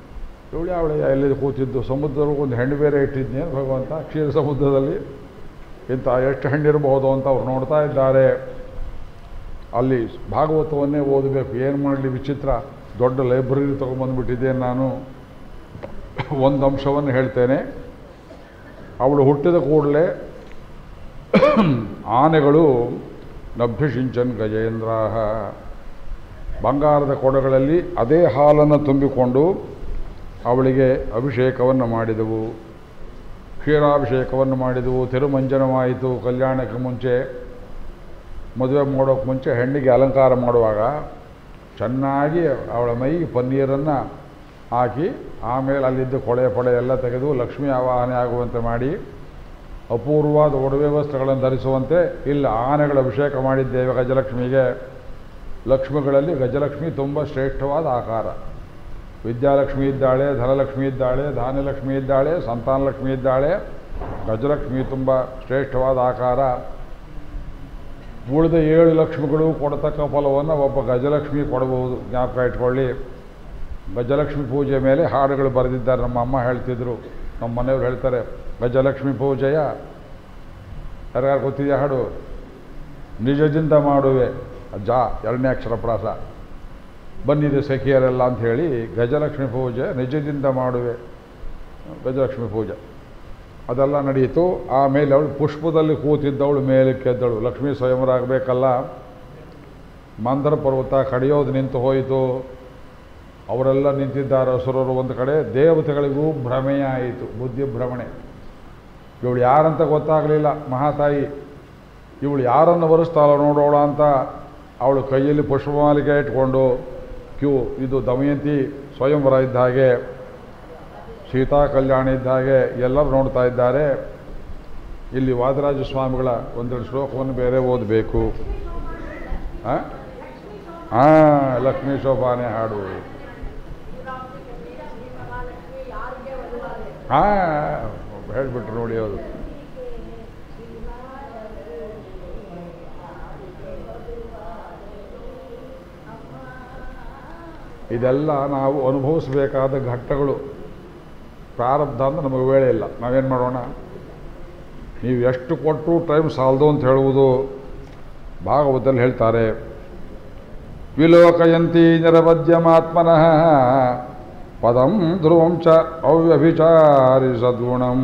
ಇವಳು ಅವಳೆ ಎಲ್ಲಿ ಕೂತಿದ್ದು ಸಮುದ್ರದಲ್ಲಿ ಒಂದು ಹೆಣ್ಣು ಬೇರೆ ಇಟ್ಟಿದ್ನೇ ಭಗವಂತ ಕ್ಷೀರ ಸಮುದ್ರದಲ್ಲಿ ಇಂಥ ಎಷ್ಟು ಹೆಣ್ಣಿರಬಹುದು ಅಂತ ಅವ್ರು ನೋಡ್ತಾ ಇದ್ದಾರೆ. ಅಲ್ಲಿ ಭಾಗವತವನ್ನೇ ಓದಬೇಕು. ಏನು ಮಾಡಲಿ ವಿಚಿತ್ರ, ದೊಡ್ಡ ಲೈಬ್ರರಿ ತೊಗೊಂಬಂದುಬಿಟ್ಟಿದ್ದೇನೆ ನಾನು. ಒಂದು ಅಂಶವನ್ನು ಹೇಳ್ತೇನೆ. ಅವಳು ಹುಟ್ಟಿದ ಕೂಡಲೇ ಆನೆಗಳು ನಭ್ಯಷಿಂಚನ್ ಗಜೇಂದ್ರಾಹ ಬಂಗಾರದ ಕೊಡಗಳಲ್ಲಿ ಅದೇ ಹಾಲನ್ನು ತುಂಬಿಕೊಂಡು ಅವಳಿಗೆ ಅಭಿಷೇಕವನ್ನು ಮಾಡಿದವು, ಕ್ಷೀರಾಭಿಷೇಕವನ್ನು ಮಾಡಿದವು. ತಿರುಮಂಜನವಾಯಿತು. ಕಲ್ಯಾಣಕ್ಕೆ ಮುಂಚೆ, ಮದುವೆ ಮಾಡೋಕ್ಕೆ ಮುಂಚೆ ಹೆಣ್ಣಿಗೆ ಅಲಂಕಾರ ಮಾಡುವಾಗ ಚೆನ್ನಾಗಿ ಅವಳ ಮೈಗೆ ಪನ್ನೀರನ್ನು ಹಾಕಿ ಆಮೇಲೆ ಅಲ್ಲಿದ್ದ ಕೊಳೆ ಪಡೆ ಎಲ್ಲ ತೆಗೆದು ಲಕ್ಷ್ಮೀ ಆವಾಹನೆ ಆಗುವಂತೆ ಮಾಡಿ ಅಪೂರ್ವವಾದ ಒಡವೆ ವಸ್ತ್ರಗಳನ್ನು ಧರಿಸುವಂತೆ ಇಲ್ಲ ಆನೆಗಳ ಅಭಿಷೇಕ ಮಾಡಿದ್ದೇವೆ ಗಜಲಕ್ಷ್ಮಿಗೆ. ಲಕ್ಷ್ಮಿಗಳಲ್ಲಿ ಗಜಲಕ್ಷ್ಮಿ ತುಂಬ ಶ್ರೇಷ್ಠವಾದ ಆಕಾರ. ವಿದ್ಯಾಲಕ್ಷ್ಮಿ ಇದ್ದಾಳೆ, ಧನಲಕ್ಷ್ಮಿ ಇದ್ದಾಳೆ, ಧಾನ್ಯಲಕ್ಷ್ಮಿ ಇದ್ದಾಳೆ, ಸಂತಾನಲಕ್ಷ್ಮಿ ಇದ್ದಾಳೆ. ಗಜಲಕ್ಷ್ಮಿ ತುಂಬ ಶ್ರೇಷ್ಠವಾದ ಆಕಾರ. ಉಳಿದ ಏಳು ಲಕ್ಷ್ಮಿಗಳು ಕೊಡತಕ್ಕ ಫಲವನ್ನು ಒಬ್ಬ ಗಜಲಕ್ಷ್ಮಿ ಕೊಡಬಹುದು. ಜ್ಞಾಪಕ ಇಟ್ಕೊಳ್ಳಿ. ಗಜಲಕ್ಷ್ಮಿ ಪೂಜೆ ಮೇಲೆ ಹಾಡುಗಳು ಬರೆದಿದ್ದಾರೆ. ನಮ್ಮ ಅಮ್ಮ ಹೇಳ್ತಿದ್ರು, ನಮ್ಮ ಮನೆಯವ್ರು ಹೇಳ್ತಾರೆ, ಗಜಲಕ್ಷ್ಮಿ ಪೂಜೆಯ ಯಾರ್ಯಾರು ಗೊತ್ತಿದೆಯಾ ಹಾಡು? ನಿಜದಿಂದ ಮಾಡುವೆ ಜ ಎರಡನೇ ಅಕ್ಷರ ಪ್ರಾಸ ಬಂದಿದೆ ಸಖಿಯರೆಲ್ಲ ಅಂಥೇಳಿ ಗಜಲಕ್ಷ್ಮಿ ಪೂಜೆ ನಿಜದಿಂದ ಮಾಡುವೆ ಗಜಲಕ್ಷ್ಮಿ ಪೂಜೆ ಅದೆಲ್ಲ ನಡೆಯಿತು. ಆಮೇಲೆ ಅವಳು ಪುಷ್ಪದಲ್ಲಿ ಕೂತಿದ್ದವಳು ಮೇಲಕ್ಕೆ ಎದ್ದಳು. ಲಕ್ಷ್ಮೀ ಸ್ವಯಂವರ ಆಗಬೇಕಲ್ಲ. ಮಂದರ ಪರ್ವತ ಕಡಿಯೋದು ನಿಂತು ಹೋಯಿತು. ಅವರೆಲ್ಲ ನಿಂತಿದ್ದಾರೆ ಅಸುರರು ಒಂದು ಕಡೆ. ದೇವತೆಗಳಿಗೂ ಭ್ರಮೆಯಾಯಿತು, ಬುದ್ಧಿ ಭ್ರಮಣೆ. ಇವಳು ಯಾರಂತ ಗೊತ್ತಾಗಲಿಲ್ಲ ಮಹಾತಾಯಿ. ಇವಳು ಯಾರನ್ನು ಬರೆಸ್ತಾಳ ನೋಡೋಣ ಅಂತ ಅವಳು ಕೈಯಲ್ಲಿ ಪುಷ್ಪಮಾಲಿಕೆ ಇಟ್ಕೊಂಡು ಕ್ಯೂ ಇದು ದಮಯಂತಿ ಸ್ವಯಂವರ ಇದ್ದ ಹಾಗೆ, ಸೀತಾ ಕಲ್ಯಾಣ ಇದ್ದ ಹಾಗೆ ಎಲ್ಲರೂ ನೋಡ್ತಾ ಇದ್ದಾರೆ. ಇಲ್ಲಿ ವಾದರಾಜ ಸ್ವಾಮಿಗಳ ಒಂದೆರಡು ಶ್ಲೋಕವನ್ನು ಬೇರೆ ಓದಬೇಕು. ಹಾಂ ಹಾಂ ಲಕ್ಷ್ಮೀ ಶೋಭಾನೆ ಹಾಡು. ಹಾಂ ಹೇಳಿಬಿಟ್ರು ನೋಡಿ. ಅದು ಇದೆಲ್ಲ ನಾವು ಅನುಭವಿಸಬೇಕಾದ ಘಟ್ಟಗಳು. ಪ್ರಾರಬ್ಧ ಅಂತ ನಮಗೆ ವೇಳೆ ಇಲ್ಲ. ನಾವೇನು ಮಾಡೋಣ? ನೀವು ಎಷ್ಟು ಕೊಟ್ಟರು ಟೈಮ್ ಸಾಲದು ಅಂತ ಹೇಳುವುದು ಭಾಗವತದಲ್ಲಿ ಹೇಳ್ತಾರೆ. ವಿಲೋಕಯಂತಿ ನಿರವದ್ಯಮಾತ್ಮನಃ ಪದಂ ಧ್ರುವಂ ಚ ಅವ್ಯಭಿಚಾರಿ ಸದ್ಗುಣಂ.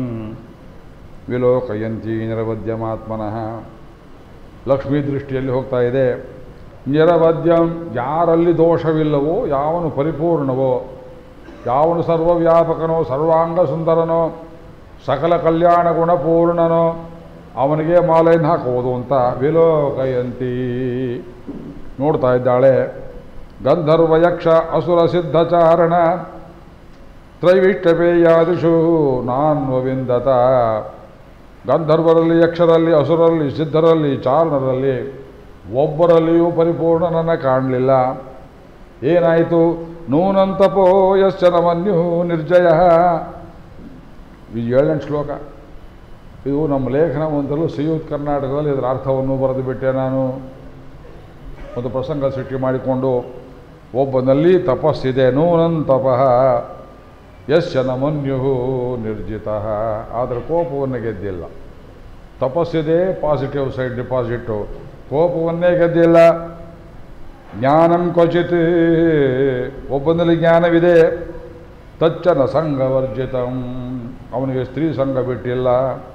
ವಿಲೋಕಯಂತಿ ನಿರವದ್ಯಮಾತ್ಮನಃ. ಲಕ್ಷ್ಮೀ ದೃಷ್ಟಿಯಲ್ಲಿ ಹೋಗ್ತಾ ಇದೆ. ನಿರವದ್ಯಂ, ಯಾರಲ್ಲಿ ದೋಷವಿಲ್ಲವೋ, ಯಾವನು ಪರಿಪೂರ್ಣವೋ, ಯಾವನು ಸರ್ವವ್ಯಾಪಕನೋ, ಸರ್ವಾಂಗ ಸುಂದರನೋ, ಸಕಲ ಕಲ್ಯಾಣ ಗುಣಪೂರ್ಣನೋ ಅವನಿಗೆ ಮಾಲೆಯನ್ನು ಹಾಕುವುದು ಅಂತ ವಿಲೋಕಯಂತಿ ನೋಡ್ತಾ ಇದ್ದಾಳೆ. ಗಂಧರ್ವ ಯಕ್ಷ ಅಸುರ ಸಿದ್ಧಚಾರಣ ತ್ರೈವಿಷ್ಟಪೇಯಾದಿಷು ನಾನ್ವವಿಂದತ. ಗಂಧರ್ವರಲ್ಲಿ, ಯಕ್ಷರಲ್ಲಿ, ಅಸುರರಲ್ಲಿ, ಸಿದ್ಧರಲ್ಲಿ, ಚಾರಣರಲ್ಲಿ ಒಬ್ಬರಲ್ಲಿಯೂ ಪರಿಪೂರ್ಣನನ್ನು ಕಾಣಲಿಲ್ಲ. ಏನಾಯಿತು? ನೂನಂತಪೋ ಯಶ್ಚ ನಮನ್ಯು ನಿರ್ಜಯ. ಇದು ಏಳನೇ ಶ್ಲೋಕ. ಇದು ನಮ್ಮ ಲೇಖನ ಒಂದರಲ್ಲೂ ಸಿಯೂತ್ ಕರ್ನಾಟಕದಲ್ಲಿ ಇದರ ಅರ್ಥವನ್ನು ಬರೆದು ಬಿಟ್ಟೆ ನಾನು. ಒಂದು ಪ್ರಸಂಗ ಸೃಷ್ಟಿ ಮಾಡಿಕೊಂಡು ಒಬ್ಬನಲ್ಲಿ ತಪಸ್ಸಿದೆ. ನೂನಂತಪಃ ಯಶ್ಚ ನಮನ್ಯು ನಿರ್ಜಿತ. ಆದರೆ ಕೋಪವನ್ನು ಗೆದ್ದಿಲ್ಲ. ತಪಸ್ಸಿದೆ, ಪಾಸಿಟಿವ್ ಸೈಡ್ ಡಿಪಾಸಿಟು. ಕೋಪವನ್ನೇ ಗೆದ್ದಿಲ್ಲ. ಜ್ಞಾನಂ ಕ್ವಚಿತ್, ಒಬ್ಬನಲ್ಲಿ ಜ್ಞಾನವಿದೆ. ತಚ್ಚನ ಸಂಘವರ್ಜಿತಂ, ಅವನಿಗೆ ಸ್ತ್ರೀ ಸಂಘ ಬಿಟ್ಟಿಲ್ಲ.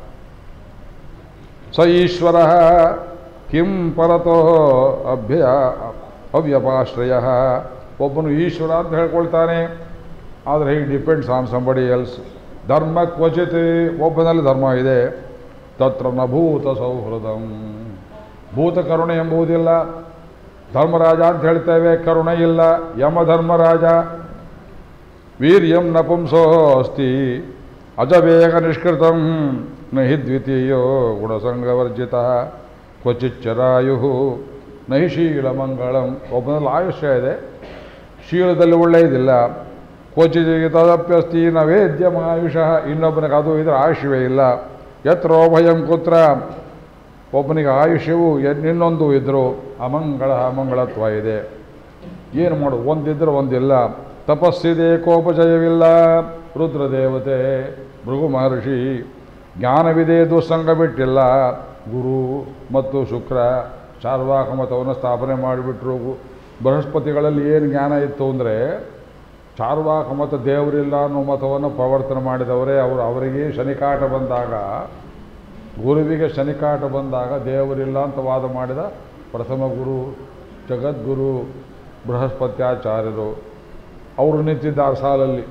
ಸ ಈಶ್ವರ ಕಿಂ ಪರತೋ ಅಭ್ಯ ಅವ್ಯಪಾಶ್ರಯ. ಒಬ್ಬನು ಈಶ್ವರ ಅಂತ ಹೇಳ್ಕೊಳ್ತಾನೆ, ಆದರೆ he depends on somebody else. ಧರ್ಮ ಕ್ವಚಿತ್, ಒಬ್ಬನಲ್ಲಿ ಧರ್ಮ ಇದೆ. ತತ್ರ ನ ಭೂತ ಸೌಹೃದಂ, ಭೂತ ಕರುಣೆ ಎಂಬುವುದಿಲ್ಲ. ಧರ್ಮರಾಜ ಅಂತ ಹೇಳ್ತೇವೆ, ಕರುಣೆ ಇಲ್ಲ. ಯಮಧರ್ಮರಾಜ. ವೀರ್ಯಂ ನಪುಂಸೋ ಅಸ್ತಿ ಅಜವೇಗ ನಿಷ್ಕೃತಂ ನ ಹಿ ದ್ವಿತೀಯೋ ಗುಣಸಂಗವರ್ಜಿತ. ಕ್ವಚಿಚ್ಚರಾಯು ನ ಹಿ ಶೀಲಮಂಗಳಂ. ಒಬ್ಬನಲ್ಲಿ ಆಯುಷ್ಯ ಇದೆ, ಶೀಲದಲ್ಲಿ ಒಳ್ಳೆಯದಿಲ್ಲ. ಕ್ವಚಿತ್ ತದಪ್ಯಸ್ತಿ ನ ವೇದ್ಯಮಾಯುಷಃ. ಇನ್ನೊಬ್ಬನಿಗೆ ಅದು ಇದರ ಆಯುಷ್ಯವೇ ಇಲ್ಲ. ಯತ್ರೋ ಭಯಂ ಕುತ್ರ. ಒಬ್ಬನಿಗೆ ಆಯುಷ್ಯವು ಇನ್ನೊಂದು ಇದ್ದರೂ ಅಮಂಗಳ ಅಮಂಗಳತ್ವ ಇದೆ. ಏನು ಮಾಡು? ಒಂದಿದ್ದರೆ ಒಂದಿಲ್ಲ. ತಪಸ್ಸಿದೆ ಕೋಪಜಯವಿಲ್ಲ ರುದ್ರದೇವತೆ ಭೃಗು ಮಹರ್ಷಿ. ಜ್ಞಾನವಿದೆ ದುಸ್ಸಂಗ ಬಿಟ್ಟಿಲ್ಲ ಗುರು ಮತ್ತು ಶುಕ್ರ. ಚಾರ್ವಾಕ ಮತವನ್ನು ಸ್ಥಾಪನೆ ಮಾಡಿಬಿಟ್ರು. ಬೃಹಸ್ಪತಿಗಳಲ್ಲಿ ಏನು ಜ್ಞಾನ ಇತ್ತು ಅಂದರೆ ಚಾರ್ವಾಕ ಮತ ದೇವರಿಲ್ಲ ಅನ್ನೋ ಮತವನ್ನು ಪ್ರವರ್ತನೆ ಮಾಡಿದವರೇ ಅವರು. ಅವರಿಗೆ ಶನಿಕಾಟ ಬಂದಾಗ, ಗುರುವಿಗೆ ಶನಿಕಾಟ ಬಂದಾಗ ದೇವರಿಲ್ಲ ಅಂತ ವಾದ ಮಾಡಿದ ಪ್ರಥಮ ಗುರು ಜಗದ್ಗುರು ಬೃಹಸ್ಪತ್ಯಾಚಾರ್ಯರು. ಅವರು ನಿಂತಿದ್ದಾರೆ ಸಾಲಲ್ಲಿ.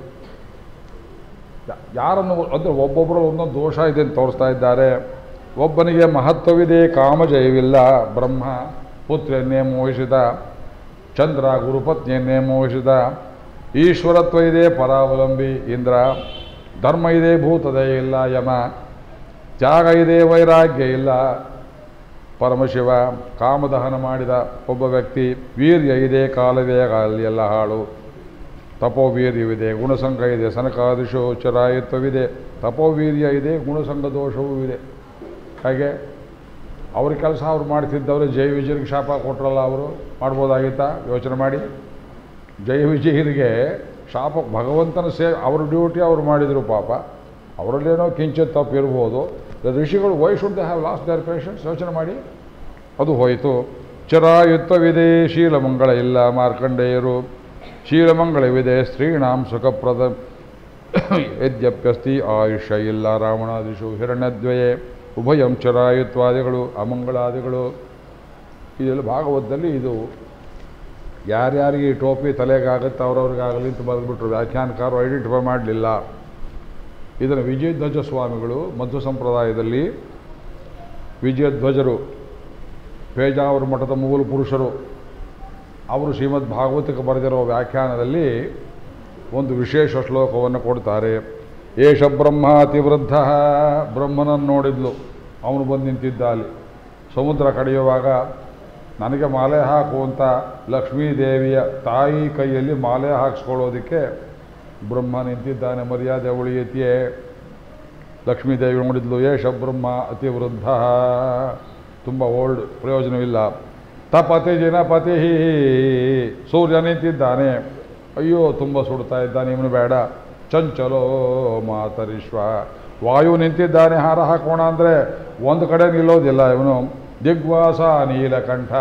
ಯಾರನ್ನು ಅಂದರೆ ಒಬ್ಬೊಬ್ಬರು ಒಂದೊಂದು ದೋಷ ಇದೆ ಅಂತ ತೋರಿಸ್ತಾ ಇದ್ದಾರೆ. ಒಬ್ಬನಿಗೆ ಮಹತ್ವವಿದೆ ಕಾಮಜಯವಿಲ್ಲ ಬ್ರಹ್ಮ ಪುತ್ರಿಯನ್ನೇ ಮೋಹಿಸಿದ. ಚಂದ್ರ ಗುರುಪತ್ನಿಯನ್ನೇ ಮೋಹಿಸಿದ. ಈಶ್ವರತ್ವ ಇದೆ ಪರಾವಲಂಬಿ ಇಂದ್ರ. ಧರ್ಮ ಇದೆ ಭೂತದಯ ಇಲ್ಲ ಯಮ. ತ್ಯಾಗ ಇದೆ ವೈರಾಗ್ಯ ಇಲ್ಲ ಪರಮಶಿವ. ಕಾಮದಹನ ಮಾಡಿದ ಒಬ್ಬ ವ್ಯಕ್ತಿ. ವೀರ್ಯ ಇದೆ ಕಾಲವೇಗ ಅಲ್ಲಿ ಎಲ್ಲ ಹಾಳು. ತಪೋವೀರ್ಯವಿದೆ ಗುಣಸಂಗ ಇದೆ ಸನಕಾದಿಶೋ ಚರಾಯಿತ್ವವಿದೆ. ತಪೋವೀರ್ಯ ಇದೆ ಗುಣಸಂಗ ದೋಷವೂ ಇದೆ. ಹಾಗೆ ಅವ್ರ ಕೆಲಸ ಅವ್ರು ಮಾಡ್ತಿದ್ದವರು ಜಯ ವಿಜಯರಿಗೆ ಶಾಪ ಕೊಟ್ಟರಲ್ಲ, ಅವರು ಮಾಡ್ಬೋದಾಗಿತ್ತಾ? ಯೋಚನೆ ಮಾಡಿ. ಜಯ ವಿಜಯರಿಗೆ ಶಾಪ ಭಗವಂತನ ಸೇ ಅವ್ರ ಡ್ಯೂಟಿ ಅವ್ರು ಮಾಡಿದರು ಪಾಪ. ಅವರಲ್ಲೇನೋ ಕಿಂಚಿತ್ ತಪ್ಪು ಇರ್ಬೋದು. ಋಷಿಗಳು why should they have lost their patience? ಯೋಚನೆ ಮಾಡಿ. ಅದು ಹೋಯಿತು. ಚರಾಯುತ್ವವಿದೆ ಶೀಲಮಂಗಳ ಇಲ್ಲ ಮಾರ್ಕಂಡೇಯರು. ಶೀಲಮಂಗಳವಿದೆ ಸ್ತ್ರೀಣಾಂ ಸುಖಪ್ರದ ಯದ್ಯಪ್ಯಸ್ತಿ ಆಯುಷ್ಯ ಇಲ್ಲ ರಾವಣಾದಿಷು ಹಿರಣ್ಯದ್ವಯೇ ಉಭಯಂ ಚರಾಯುತ್ವಾದಿಗಳು ಅಮಂಗಳಾದಿಗಳು. ಇದೆಲ್ಲ ಭಾಗವತದಲ್ಲಿ ಇದು ಯಾರ್ಯಾರಿಗೆ ಈ ಟೋಪಿ ತಲೆಗಾಗುತ್ತೆ ಅವ್ರವ್ರಿಗಾಗಲಿ ಅಂತ ಬರೆದ್ಬಿಟ್ರು. ವ್ಯಾಖ್ಯಾನಕಾರರು ಐಡೆಂಟಿಫೈ ಮಾಡಲಿಲ್ಲ. ಇದನ್ನು ವಿಜಯಧ್ವಜ ಸ್ವಾಮಿಗಳು ಮಧ್ವ ಸಂಪ್ರದಾಯದಲ್ಲಿ ವಿಜಯಧ್ವಜರು ಪೇಜಾವರ ಮಠದ ಮೂಲ ಪುರುಷರು ಅವರು ಶ್ರೀಮದ್ ಭಾಗವತಕ್ಕೆ ಬರೆದಿರೋ ವ್ಯಾಖ್ಯಾನದಲ್ಲಿ ಒಂದು ವಿಶೇಷ ಶ್ಲೋಕವನ್ನು ಕೊಡ್ತಾರೆ. ಏಷ ಬ್ರಹ್ಮ ಅತಿವೃದ್ಧ. ಬ್ರಹ್ಮನನ್ನು ನೋಡಿದ್ಲು. ಅವನು ಬಂದು ನಿಂತಿದ್ದ ಅಲ್ಲಿ ಸಮುದ್ರ ಕಡಿಯುವಾಗ. ನನಗೆ ಮಾಲೆ ಹಾಕು ಅಂತ ಲಕ್ಷ್ಮೀದೇವಿಯ ತಾಯಿ ಕೈಯಲ್ಲಿ ಮಾಲೆ ಹಾಕಿಸ್ಕೊಳ್ಳೋದಕ್ಕೆ ಬ್ರಹ್ಮ ನಿಂತಿದ್ದಾನೆ. ಮರ್ಯಾದೆ ಉಳಿಯತಿಯೇ. ಲಕ್ಷ್ಮೀದೇವಿ ನೋಡಿದ್ಲು. ಏಷ ಬ್ರಹ್ಮ ಅತಿವೃದ್ಧ. ತುಂಬ ಓಲ್ಡ್, ಪ್ರಯೋಜನವಿಲ್ಲ. ತಪತಿ ಜಿನಪತಿ. ಸೂರ್ಯ ನಿಂತಿದ್ದಾನೆ. ಅಯ್ಯೋ ತುಂಬ ಸುಡ್ತಾ ಇದ್ದಾನೆ, ಇವನು ಬೇಡ. ಚಂಚಲೋ ಮಾತರಿಶ್ವ. ವಾಯು ನಿಂತಿದ್ದಾನೆ. ಹಾರ ಹಾಕೋಣ ಅಂದರೆ ಒಂದು ಕಡೆ ನಿಲ್ಲೋದಿಲ್ಲ ಇವನು. ದಿಗ್ವಾಸ ನೀಲಕಂಠ.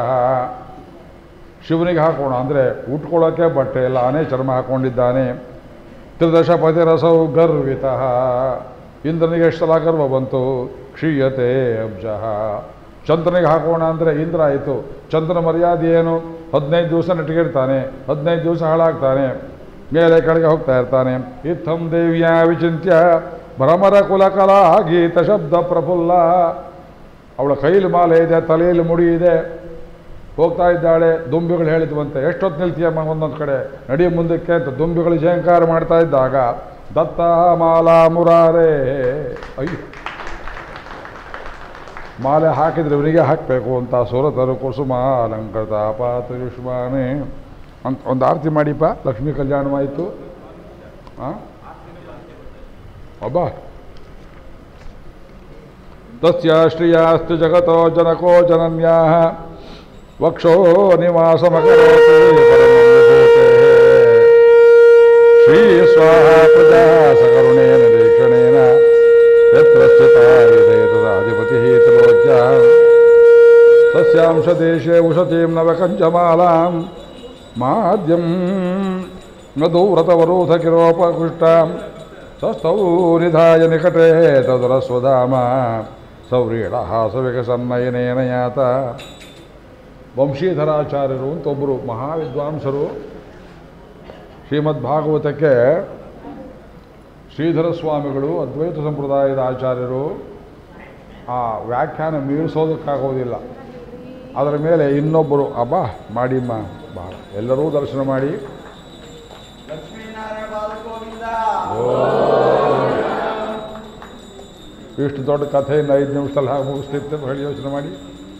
ಶಿವನಿಗೆ ಹಾಕೋಣ ಅಂದರೆ ಉಟ್ಕೊಳ್ಳೋಕ್ಕೆ ಬಟ್ಟೆ ಇಲ್ಲ, ಆನೆ ಚರ್ಮ ಹಾಕ್ಕೊಂಡಿದ್ದಾನೆ. ತ್ರಿದಶಪತಿ ರಸೌ ಗರ್ವಿತ. ಇಂದ್ರನಿಗೆ ಎಷ್ಟು ಸಲ ಗರ್ವ ಬಂತು. ಕ್ಷೀಯತೆ ಅಬ್ಜಃ. ಚಂದ್ರನಿಗೆ ಹಾಕೋಣ ಅಂದರೆ ಇಂದ್ರ ಆಯಿತು. ಚಂದ್ರನ ಮರ್ಯಾದೆ ಏನು? ಹದಿನೈದು ದಿವಸ ನೆಟ್ಟಿಗಿರ್ತಾನೆ, ಹದಿನೈದು ದಿವಸ ಹಾಳಾಗ್ತಾನೆ, ಮೇಲೆ ಕಡೆಗೆ ಹೋಗ್ತಾ ಇರ್ತಾನೆ. ಇತ್ತಂ ದೇವಿಯ ವಿಚಿಂತ್ಯ ಭ್ರಮರ ಕುಲಕಲಾ ಗೀತ ಶಬ್ದ ಪ್ರಫುಲ್ಲ. ಅವಳ ಕೈಲಿ ಮಾಲೆ ಇದೆ, ತಲೆಯಲ್ಲಿ ಮುಡಿ ಇದೆ, ಹೋಗ್ತಾ ಇದ್ದಾಳೆ. ದುಂಬಿಗಳು ಹೇಳಿದ್ವಂತೆ, ಎಷ್ಟೊತ್ತು ನಿಲ್ತೀಯಮ್ಮ ಒಂದೊಂದು ಕಡೆ, ನಡಿ ಮುಂದಕ್ಕೆ ಅಂತ ದುಂಬಿಗಳು ಜಯಂಕಾರ ಮಾಡ್ತಾ ಇದ್ದಾಗ ದತ್ತ ಮಾಲಾ ಮುರಾರೇ. ಅಯ್ಯೋ, ಮಾಲೆ ಹಾಕಿದ್ರೆ ಇವನಿಗೆ ಹಾಕಬೇಕು ಅಂತ ಸುರತರು ಕುಸುಮ ಅಲಂಕೃತ ಪಾತಯುಷ್ಮಾನೆ ಅಂತ ಒಂದು ಆರತಿ ಮಾಡಿಪ್ಪ. ಲಕ್ಷ್ಮೀ ಕಲ್ಯಾಣವಾಯಿತು. ಹಾಂ ಅಬ್ಬಾ. ತಸ್ಯ ಶ್ರಿಯಾಸ್ತು ಜಗತೋ ಜನಕೋ ಜನನ್ಯಾಃ ವಕ್ಷೋ ನಿವಾಸಮಕರೋತಿ ಪರಮವಿಭೂತೆ. ಶ್ರೀ ಸ್ವಾಹ ಪ್ರಜಾ ಸಕರುಣೇನ ದೀಕ್ಷಣೇನ ಯತ್ರ ಸ್ಥಿತಾ ವಿಧೇಯತದಾಧಿಪತಿ ತ್ರಿಲೋಕ್ಯ. ತಸ್ಯಾಂಶ ದೇಶೇ ಉಷತೀಂ ನವಕಂಚಮಾಲಾಂ ಮಾದ್ಯಂ ಮಧುವ್ರತವರೋಧ ಕಿರೋಪಕುಷ್ಟಾಂ. ತಸ್ಥೌ ನಿಧಾಯ ನಿಕಟೇ ತದುರಸ್ವಧಾಮ ಸೌರೀಢ ಹಾಸವಿಕಸನ್ನಯನೇನ ಯಾತ. ವಂಶೀಧರಾಚಾರ್ಯರು ಅಂತ ಒಬ್ಬರು ಮಹಾವಿದ್ವಾಂಸರು. ಶ್ರೀಮದ್ ಭಾಗವತಕ್ಕೆ ಶ್ರೀಧರ ಸ್ವಾಮಿಗಳು ಅದ್ವೈತ ಸಂಪ್ರದಾಯದ ಆಚಾರ್ಯರು. ಆ ವ್ಯಾಖ್ಯಾನ ಮೀರಿಸೋದಕ್ಕಾಗೋದಿಲ್ಲ. ಅದರ ಮೇಲೆ ಇನ್ನೊಬ್ಬರು ಅಬ್ಬಾ ಮಾಡಿಮ್ಮ ಬಹಳ ಎಲ್ಲರೂ ದರ್ಶನ ಮಾಡಿ. ಇಷ್ಟು ದೊಡ್ಡ ಕಥೆಯನ್ನು ಐದು ನಿಮಿಷದಲ್ಲಿ ಹಾಗೆ ಮುಗಿಸ್ತಿತ್ತು ಹೇಳಿ ಯೋಚನೆ ಮಾಡಿ.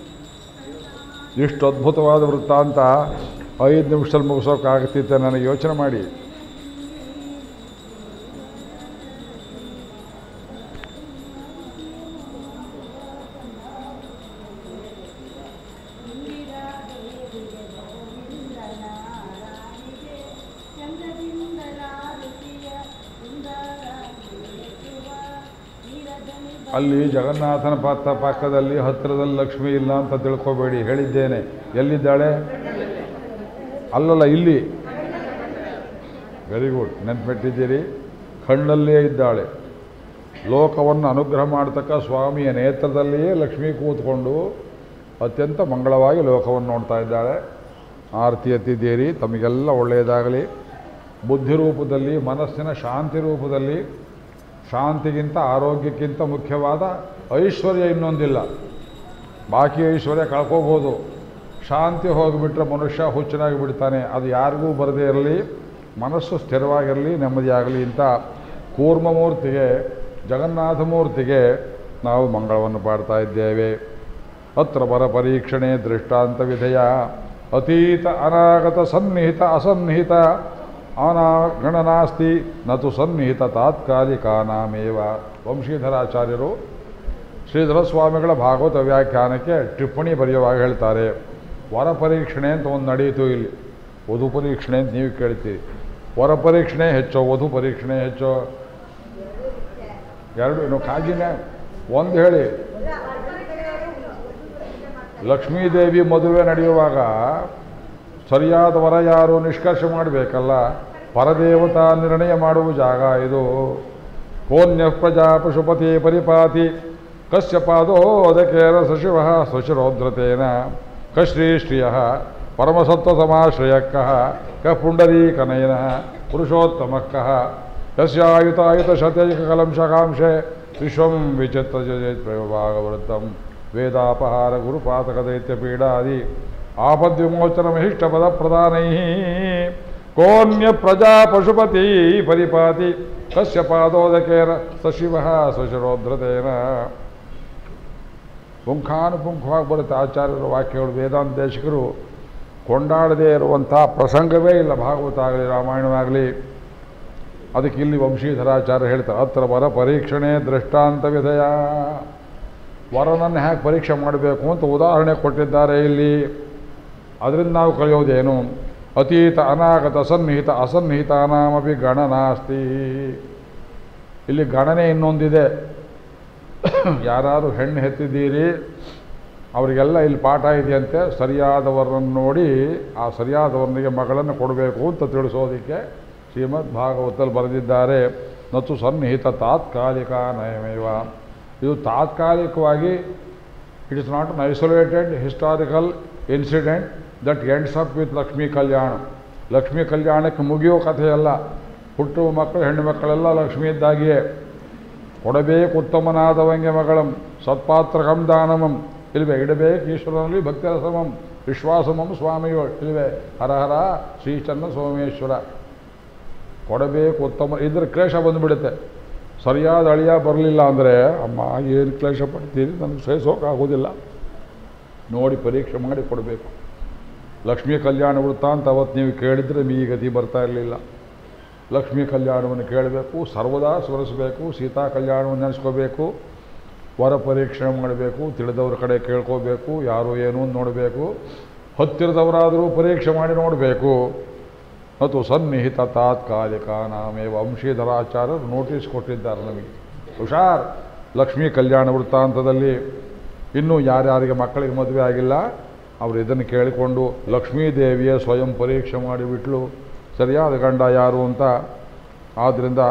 ಇಷ್ಟು ಅದ್ಭುತವಾದ ವೃತ್ತಾಂತ ಐದು ನಿಮಿಷದಲ್ಲಿ ಮುಗಿಸೋಕ್ಕಾಗ್ತಿತ್ತೆ ನನಗೆ ಯೋಚನೆ ಮಾಡಿ. ಅಲ್ಲಿ ಜಗನ್ನಾಥನ ಪಾತ್ರ ಪಕ್ಕದಲ್ಲಿ ಹತ್ತಿರದಲ್ಲಿ ಲಕ್ಷ್ಮಿ ಇಲ್ಲ ಅಂತ ತಿಳ್ಕೊಬೇಡಿ, ಹೇಳಿದ್ದೇನೆ. ಎಲ್ಲಿದ್ದಾಳೆ? ಅಲ್ಲಲ್ಲ, ಇಲ್ಲಿ. ವೆರಿ ಗುಡ್, ನೆನ್ಪಿಟ್ಟಿದ್ದೀರಿ. ಕಣ್ಣಲ್ಲೇ ಇದ್ದಾಳೆ. ಲೋಕವನ್ನು ಅನುಗ್ರಹ ಮಾಡತಕ್ಕ ಸ್ವಾಮಿಯ ನೇತ್ರದಲ್ಲಿಯೇ ಲಕ್ಷ್ಮೀ ಕೂತ್ಕೊಂಡು ಅತ್ಯಂತ ಮಂಗಳವಾಗಿ ಲೋಕವನ್ನು ನೋಡ್ತಾ ಇದ್ದಾಳೆ. ಆರತಿ ಎತ್ತಿದ್ದೀರಿ, ತಮಗೆಲ್ಲ ಒಳ್ಳೆಯದಾಗಲಿ. ಬುದ್ಧಿ ರೂಪದಲ್ಲಿ, ಮನಸ್ಸಿನ ಶಾಂತಿ ರೂಪದಲ್ಲಿ. ಶಾಂತಿಗಿಂತ ಆರೋಗ್ಯಕ್ಕಿಂತ ಮುಖ್ಯವಾದ ಐಶ್ವರ್ಯ ಇನ್ನೊಂದಿಲ್ಲ. ಬಾಕಿ ಐಶ್ವರ್ಯ ಕಳ್ಕೋಬೋದು, ಶಾಂತಿ ಹೋಗಿಬಿಟ್ರೆ ಮನುಷ್ಯ ಹುಚ್ಚನಾಗಿ ಬಿಡ್ತಾನೆ. ಅದು ಯಾರಿಗೂ ಬರದೇ ಇರಲಿ, ಮನಸ್ಸು ಸ್ಥಿರವಾಗಿರಲಿ, ನೆಮ್ಮದಿಯಾಗಲಿ ಅಂತ ಕೂರ್ಮಮೂರ್ತಿಗೆ, ಜಗನ್ನಾಥ ಮೂರ್ತಿಗೆ ನಾವು ಮಂಗಳವನ್ನು ಪಾಡ್ತಾ ಇದ್ದೇವೆ. ಅತ್ರ ಪರ ಪರೀಕ್ಷಣೆ ದೃಷ್ಟಾಂತ ವಿಧೇಯ ಅತೀತ ಅನಾಗತ ಸನ್ನಿಹಿತ ಅಸನ್ನಿಹಿತ ಅನಾಗಣನಾಸ್ತಿ ನತು ಸನ್ನಿಹಿತ ತಾತ್ಕಾಲಿಕಾನಾಮೇವ. ವಂಶೀಧರಾಚಾರ್ಯರು ಶ್ರೀಧರ ಸ್ವಾಮಿಗಳ ಭಾಗವತ ವ್ಯಾಖ್ಯಾನಕ್ಕೆ ಟಿಪ್ಪಣಿ ಬರೆಯುವಾಗ ಹೇಳ್ತಾರೆ, ವರ ಪರೀಕ್ಷಣೆ ಅಂತ ಒಂದು ನಡೆಯಿತು ಇಲ್ಲಿ. ವಧು ಪರೀಕ್ಷಣೆ ಅಂತ ನೀವು ಕೇಳ್ತೀರಿ. ವರ ಪರೀಕ್ಷಣೆ ಹೆಚ್ಚೋ, ವಧು ಪರೀಕ್ಷಣೆ ಹೆಚ್ಚೋ? ಎರಡು ಏನು ಕಾಗಿನ ಒಂದು ಹೇಳಿ. ಲಕ್ಷ್ಮೀದೇವಿ ಮದುವೆ ನಡೆಯುವಾಗ ಸರಿಯಾದ ವರ ಯಾರು ನಿಷ್ಕರ್ಷ ಮಾಡಬೇಕಲ್ಲ. ಪರದೇವತಾ ನಿರ್ಣಯ ಮಾಡುವ ಜಾಗ ಇದು. ಕೋನ್ಯ ಪ್ರಜಾ ಪಶುಪತಿ ಪರಿಪಾತಿ ಕಸ್ಯ ಪಾದೋದಕೇನ ಸಶಿವ ಸ್ವಶಿರೋದ್ರತೇನ ಕಶ್ರೀ ಶ್ರಿಯ ಪರಮಸತ್ವಸಮಾಶ್ರಯಕ್ಕಃ ಕ ಪುಂಡರೀಕನಯನ ಪುರುಷೋತ್ತಮಃ ಕಃ ಯಸ್ಯಾಯುತಾಯುತ ಶತೈಕಕಲಂ ಶಕಾಂಶೆ ವಿಶ್ವಂ ವಿಚಿತ್ರ ಜಯೇತ್ ಪ್ರಯೋಭಾಗವೃತ್ತಂ ವೇದಾಪಹಾರ ಗುರುಪಾತಕ ದೈತ್ಯ ಪೀಡಾದಿ ಆಪದ್ವಿಮೋಚನ ಮಹಿಷ್ಟಪದ ಪ್ರಧಾನೈ ಕೋನ್ಯ ಪ್ರಜಾ ಪಶುಪತಿ ಪರಿಪಾತಿ ಕಸ್ಯ ಪಾದೋದಕೇನ ಸಶಿವ ಸ್ವಶಿರೋದ್ರತೇನ. ಪುಂಖಾನುಪುಂಖವಾಗಿ ಬರುತ್ತೆ ಆಚಾರ್ಯರ ವಾಕ್ಯಗಳು. ವೇದಾಂತ ದೇಶಿಕರು ಕೊಂಡಾಡದೇ ಇರುವಂಥ ಪ್ರಸಂಗವೇ ಇಲ್ಲ, ಭಾಗವತ ಆಗಲಿ ರಾಮಾಯಣವಾಗಲಿ. ಅದಕ್ಕೆ ಇಲ್ಲಿ ವಂಶೀಧರಾಚಾರ್ಯ ಹೇಳ್ತಾರೆ, ಅತ್ರ ವರ ಪರೀಕ್ಷಣೆ ದೃಷ್ಟಾಂತ ವಿಧಯ. ವರನನ್ನು ಹೇಗೆ ಪರೀಕ್ಷೆ ಮಾಡಬೇಕು ಅಂತ ಉದಾಹರಣೆ ಕೊಟ್ಟಿದ್ದಾರೆ ಇಲ್ಲಿ. ಅದರಿಂದ ನಾವು ಕಲಿಯೋದೇನು? ಅತೀತ ಅನಾಗತ ಸನ್ನಿಹಿತ ಅಸನ್ನಿಹಿತಾನಾಮಪಿ ಗಣನಾಸ್ತಿ. ಇಲ್ಲಿ ಗಣನೆ ಇನ್ನೊಂದಿದೆ. ಯಾರಾದರೂ ಹೆಣ್ಣು ಹೆತ್ತಿದ್ದೀರಿ, ಅವರಿಗೆಲ್ಲ ಇಲ್ಲಿ ಪಾಠ ಇದೆಯಂತೆ. ಸರಿಯಾದವರನ್ನು ನೋಡಿ ಆ ಸರಿಯಾದವರನಿಗೆ ಮಗಳನ್ನು ಕೊಡಬೇಕು ಅಂತ ತಿಳಿಸೋದಕ್ಕೆ ಶ್ರೀಮದ್ ಭಾಗವತಲ್ಲಿ ಬರೆದಿದ್ದಾರೆ. ನತು ಸನ್ನಿಹಿತ ತಾತ್ಕಾಲಿಕ ನಯಮೇವ. ಇದು ತಾತ್ಕಾಲಿಕವಾಗಿ, it is not an isolated historical incident that ends up with Lakshmi Kalyana. Lakshmi ಕಲ್ಯಾಣಕ್ಕೆ ಮುಗಿಯೋ ಕಥೆಯಲ್ಲ. ಹುಟ್ಟುವ ಮಕ್ಕಳು ಹೆಣ್ಣು ಮಕ್ಕಳೆಲ್ಲ ಲಕ್ಷ್ಮೀ ಇದ್ದಾಗಿಯೇ. ಕೊಡಬೇಕು ಉತ್ತಮನಾದವಂಗೆ ಮಗಳಂ ಸತ್ಪಾತ್ರಕಂ ದಾನಮಂ. ಇಲ್ವೇ ಇಡಬೇಕು ಈಶ್ವರನಲ್ಲಿ ಭಕ್ತಿರಸಮಂ ವಿಶ್ವಾಸಮಂ ಸ್ವಾಮಿಯೋ. ಇಲ್ವೇ ಹರಹರ ಶ್ರೀಚನ್ನ ಸೋಮೇಶ್ವರ. ಕೊಡಬೇಕು ಉತ್ತಮ. ಇದ್ರ ಕ್ಲೇಶ ಬಂದುಬಿಡುತ್ತೆ. ಸರಿಯಾದ ಅಳಿಯ ಬರಲಿಲ್ಲ ಅಂದರೆ, ಅಮ್ಮ ಏನು ಕ್ಲೇಶ ಪಡ್ತೀರಿ, ನನಗೆ ಸಹಿಸೋಕ್ಕಾಗೋದಿಲ್ಲ. ನೋಡಿ ಪರೀಕ್ಷೆ ಮಾಡಿ ಕೊಡಬೇಕು. ಲಕ್ಷ್ಮೀ ಕಲ್ಯಾಣ ವೃತ್ತ ಅಂತ ಅವತ್ತು ನೀವು ಕೇಳಿದರೆ ಈ ಗತಿ ಬರ್ತಾ ಇರಲಿಲ್ಲ. ಲಕ್ಷ್ಮೀ ಕಲ್ಯಾಣವನ್ನು ಕೇಳಬೇಕು, ಸರ್ವದಾ ಸ್ಮರಿಸಬೇಕು. ಸೀತಾ ಕಲ್ಯಾಣವನ್ನು ನೆನೆಸ್ಕೋಬೇಕು. ವರ ಪರೀಕ್ಷೆ ಮಾಡಬೇಕು, ತಿಳಿದವ್ರ ಕಡೆ ಕೇಳ್ಕೋಬೇಕು, ಯಾರು ಏನು ಅಂತ ನೋಡಬೇಕು. ಹತ್ತಿರದವರಾದರೂ ಪರೀಕ್ಷೆ ಮಾಡಿ ನೋಡಬೇಕು. ಮತ್ತು ಸನ್ನಿಹಿತ ತಾತ್ಕಾಲಿಕ ನಾಮೇ ವಂಶೀಧರಾಚಾರ್ಯರು ನೋಟಿಸ್ ಕೊಟ್ಟಿದ್ದಾರೆ ನಮಗೆ. ಹುಷಾರ್, ಲಕ್ಷ್ಮೀ ಕಲ್ಯಾಣ ವೃತ್ತಾಂತದಲ್ಲಿ ಇನ್ನೂ ಯಾರ್ಯಾರಿಗೆ ಮಕ್ಕಳಿಗೆ ಮದುವೆ ಆಗಿಲ್ಲ ಅವರು ಇದನ್ನು ಕೇಳಿಕೊಂಡು ಲಕ್ಷ್ಮೀದೇವಿಯೇ ಸ್ವಯಂ ಪರೀಕ್ಷೆ ಮಾಡಿಬಿಟ್ಲು ಸರಿಯಾದ ಗಂಡ ಯಾರು ಅಂತ. ಆದ್ದರಿಂದ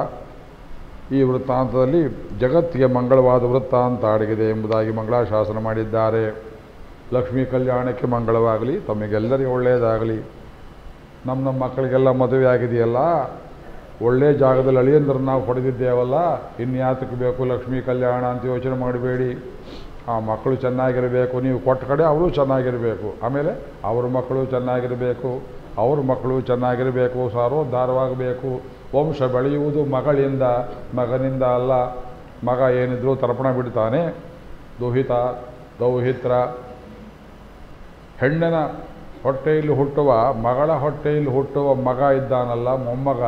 ಈ ವೃತ್ತಾಂತದಲ್ಲಿ ಜಗತ್ತಿಗೆ ಮಂಗಳವಾದ ವೃತ್ತಾಂತ ಅಡಗಿದೆ ಎಂಬುದಾಗಿ ಮಂಗಳಾಶಾಸನ ಮಾಡಿದ್ದಾರೆ. ಲಕ್ಷ್ಮೀ ಕಲ್ಯಾಣಕ್ಕೆ ಮಂಗಳವಾಗಲಿ, ತಮಗೆಲ್ಲರಿಗೂ ಒಳ್ಳೆಯದಾಗಲಿ. ನಮ್ಮ ನಮ್ಮ ಮಕ್ಕಳಿಗೆಲ್ಲ ಮದುವೆ ಆಗಿದೆಯಲ್ಲ, ಒಳ್ಳೆಯ ಜಾಗದಲ್ಲಿ ಅಳಿಯಂದ್ರೆ ನಾವು ಹೊಡೆದಿದ್ದೇವಲ್ಲ, ಇನ್ಯಾತಕ್ಕೆ ಬೇಕು ಲಕ್ಷ್ಮೀ ಕಲ್ಯಾಣ ಅಂತ ಯೋಚನೆ ಮಾಡಬೇಡಿ. ಆ ಮಕ್ಕಳು ಚೆನ್ನಾಗಿರಬೇಕು, ನೀವು ಕೊಟ್ಟ ಕಡೆ ಅವರು ಚೆನ್ನಾಗಿರಬೇಕು, ಆಮೇಲೆ ಅವ್ರ ಮಕ್ಕಳು ಚೆನ್ನಾಗಿರಬೇಕು, ಅವ್ರ ಮಕ್ಕಳು ಚೆನ್ನಾಗಿರಬೇಕು, ಸಾರೋದ್ಧಾರವಾಗಬೇಕು. ವಂಶ ಬೆಳೆಯುವುದು ಮಗಳಿಂದ, ಮಗನಿಂದ ಅಲ್ಲ. ಮಗ ಏನಿದ್ರು ತರ್ಪಣ ಬಿಡ್ತಾನೆ. ದುಹಿತ ದೌಹಿತ್ರ. ಹೆಣ್ಣಿನ ಹೊಟ್ಟೆಯಲ್ಲಿ ಹುಟ್ಟುವ, ಮಗಳ ಹೊಟ್ಟೆಯಲ್ಲಿ ಹುಟ್ಟುವ ಮಗ ಇದ್ದಾನಲ್ಲ, ಮೊಮ್ಮಗ,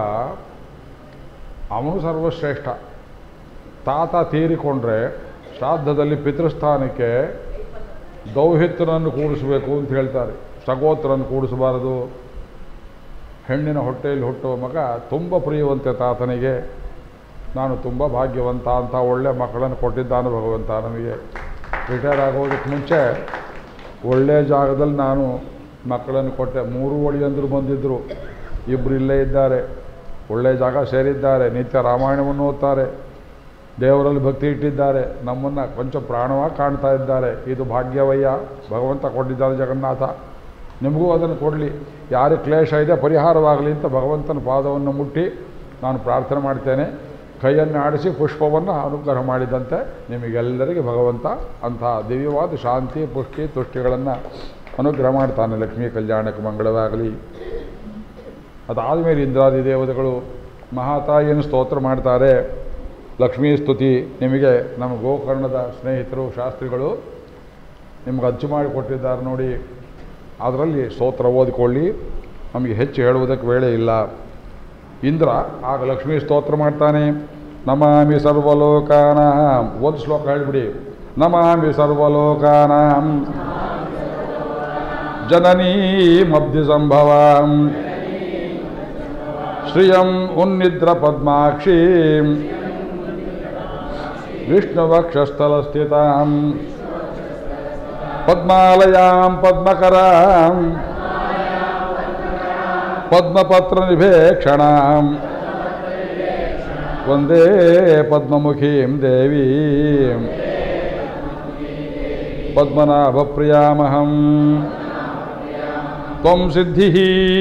ಅವನು ಸರ್ವಶ್ರೇಷ್ಠ. ತಾತ ತೀರಿಕೊಂಡ್ರೆ ಶ್ರಾದ್ದದಲ್ಲಿ ಪಿತೃಸ್ಥಾನಕ್ಕೆ ದೌಹಿತ್ರನನ್ನು ಕೂಡಿಸಬೇಕು ಅಂತ ಹೇಳ್ತಾರೆ. ಸಗೋತ್ರನ್ನು ಕೂಡಿಸಬಾರದು. ಹೆಣ್ಣಿನ ಹೊಟ್ಟೆಯಲ್ಲಿ ಹುಟ್ಟುವ ಮಗ ತುಂಬ ಪ್ರಿಯವಂತೆ ತಾತನಿಗೆ. ನಾನು ತುಂಬ ಭಾಗ್ಯವಂತ ಅಂತ ಒಳ್ಳೆ ಮಕ್ಕಳನ್ನು ಕೊಟ್ಟಿದ್ದಾನೆ ಭಗವಂತ ನಮಗೆ. ರಿಟೈರ್ ಆಗೋದಕ್ಕೆ ಮುಂಚೆ ಒಳ್ಳೆಯ ಜಾಗದಲ್ಲಿ ನಾನು ಮಕ್ಕಳನ್ನು ಕೊಟ್ಟೆ. ಮೂರು ಒಳಿಯಂದರು ಬಂದಿದ್ದರು, ಇಬ್ಬರು ಇಲ್ಲೇ ಇದ್ದಾರೆ, ಒಳ್ಳೆಯ ಜಾಗ ಸೇರಿದ್ದಾರೆ, ನಿತ್ಯ ರಾಮಾಯಣವನ್ನು ಓದ್ತಾರೆ, ದೇವರಲ್ಲಿ ಭಕ್ತಿ ಇಟ್ಟಿದ್ದಾರೆ, ನಮ್ಮನ್ನು ಕೊಂಚ ಪ್ರಾಣವಾಗಿ ಕಾಣ್ತಾ ಇದ್ದಾರೆ. ಇದು ಭಾಗ್ಯವಯ್ಯ, ಭಗವಂತ ಕೊಟ್ಟಿದ್ದಾನೆ ಜಗನ್ನಾಥ. ನಿಮಗೂ ಅದನ್ನು ಕೊಡಲಿ, ಯಾರಿಗೆ ಕ್ಲೇಶ ಇದೆ ಪರಿಹಾರವಾಗಲಿ ಅಂತ ಭಗವಂತನ ಪಾದವನ್ನು ಮುಟ್ಟಿ ನಾನು ಪ್ರಾರ್ಥನೆ ಮಾಡ್ತೇನೆ. ಕೈಯನ್ನು ಆಡಿಸಿ ಪುಷ್ಪವನ್ನು ಅನುಗ್ರಹ ಮಾಡಿದಂತೆ ನಿಮಗೆಲ್ಲರಿಗೆ ಭಗವಂತ ಅಂತಹ ದಿವ್ಯವಾದ ಶಾಂತಿ ಪುಷ್ಟಿ ತುಷ್ಟಿಗಳನ್ನು ಅನುಗ್ರಹ ಮಾಡ್ತಾನೆ. ಲಕ್ಷ್ಮೀ ಕಲ್ಯಾಣಕ್ಕೆ ಮಂಗಳವಾಗಲಿ. ಅದಾದ ಮೇಲೆ ಇಂದ್ರಾದಿ ದೇವತೆಗಳು ಮಹಾತಾಯಿಯನ್ನು ಸ್ತೋತ್ರ ಮಾಡ್ತಾರೆ. ಲಕ್ಷ್ಮೀ ಸ್ತುತಿ ನಿಮಗೆ ನಮ್ಮ ಗೋಕರ್ಣದ ಸ್ನೇಹಿತರು ಶಾಸ್ತ್ರಿಗಳು ನಿಮ್ಗೆ ಅಚ್ಚು ಮಾಡಿಕೊಟ್ಟಿದ್ದಾರೆ ನೋಡಿ, ಅದರಲ್ಲಿ ಸ್ತೋತ್ರ ಓದಿಕೊಳ್ಳಿ. ನಮಗೆ ಹೆಚ್ಚು ಹೇಳುವುದಕ್ಕೆ ವೇಳೆ ಇಲ್ಲ. ಇಂದ್ರ ಆಗ ಲಕ್ಷ್ಮೀ ಸ್ತೋತ್ರ ಮಾಡ್ತಾನೆ. ನಮಾಮಿ ಸರ್ವಲೋಕಾನಾಂ, ಒಂದು ಶ್ಲೋಕ ಹೇಳಿಬಿಡಿ. ನಮಾಮಿ ಸರ್ವಲೋಕಾನಾಂ ಜನನೀಮಬ್ಧಿ ಸಂಭವಾಂ ಶ್ರಿಯಂ ಉನ್ನಿದ್ರ ಪದ್ಮಾಕ್ಷೀಂ ವಿಷ್ಣುವಕ್ಷಸ್ಥಲಸ್ಥಿತಾಂ ಪದ್ಮಾಲಯಾಂ ಪದ್ಮಕರಾಂ ಪದ್ಮಪತ್ರ ನಿಭೇಕ್ಷಣಾಂ ವಂದೇ ಪದ್ಮಮುಖೀಂ ದೇವೀಂ ಪದ್ಮನಾಭಪ್ರಿಯಾಮಹಂ. ತ್ವಂ ಸಿದ್ಧಿಃ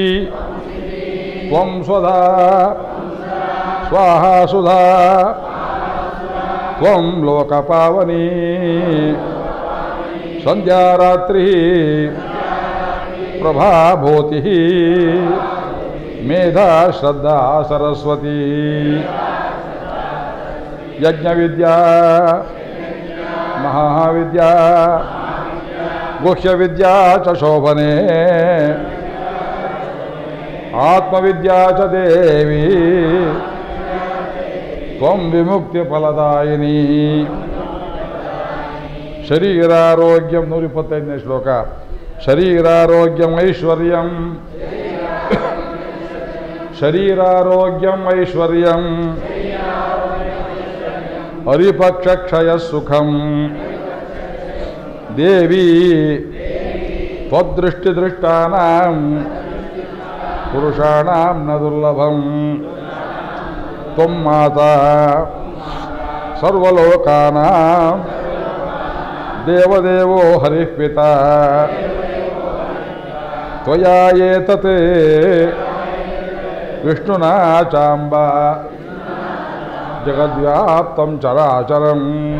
ತ್ವಂ ಸ್ವಧಾ ಸ್ವಾಹಾ ಸುಧಾ ತ್ವಂ ಲೋಕಪಾವನಿ ಸಂಧ್ಯಾರಾತ್ರಿ ಪ್ರಭಾಭೂತಿ ಮೇಧಾ ಶ್ರದ್ಧಾ ಸರಸ್ವತಿ ಯಜ್ಞವಿದ್ಯಾ ಮಹಾವಿದ್ಯಾ ಗುಹ್ಯವಿದ್ಯಾ ಚ ಶೋಭನೆ ಆತ್ಮವಿದ್ಯಾ ಚ ದೇವಿ ತ್ವಂ ವಿಮುಕ್ತಿ ಫಲದಾಯಿನಿ. ಶರೀರಾರೋಗ್ಯಂ ನೂರ ಇಪ್ಪತ್ತೈದನೇ ಶ್ಲೋಕ. ಶರೀರಾರೋಗ್ಯಂ ಐಶ್ವರ್ಯಂ ಶರೀರಾರೋಗ್ಯಂ ಐಶ್ವರ್ಯಂ ಹರಿಪಕ್ಷಕ್ಷಯ ಸುಖಂ ದೇವಿ ತ್ವದೃಷ್ಟಿದೃಷ್ಟಾನಾಂ ಪುರುಷಾಣಾಂ ನ ದುರ್ಲಭಂ. ತ್ವಂ ಮಾತಾ ಸರ್ವಲೋಕಾನಾಂ ದೇವದೇವೋ ಹರಿಃ ಪಿತಾ ತ್ವಯಾ ಏತತ್ ವಿಷ್ಣುನಾ ಚಾಂಬ ಜಗದ್ವ್ಯಾಪ್ತಂ ಚರಾಚರಂ.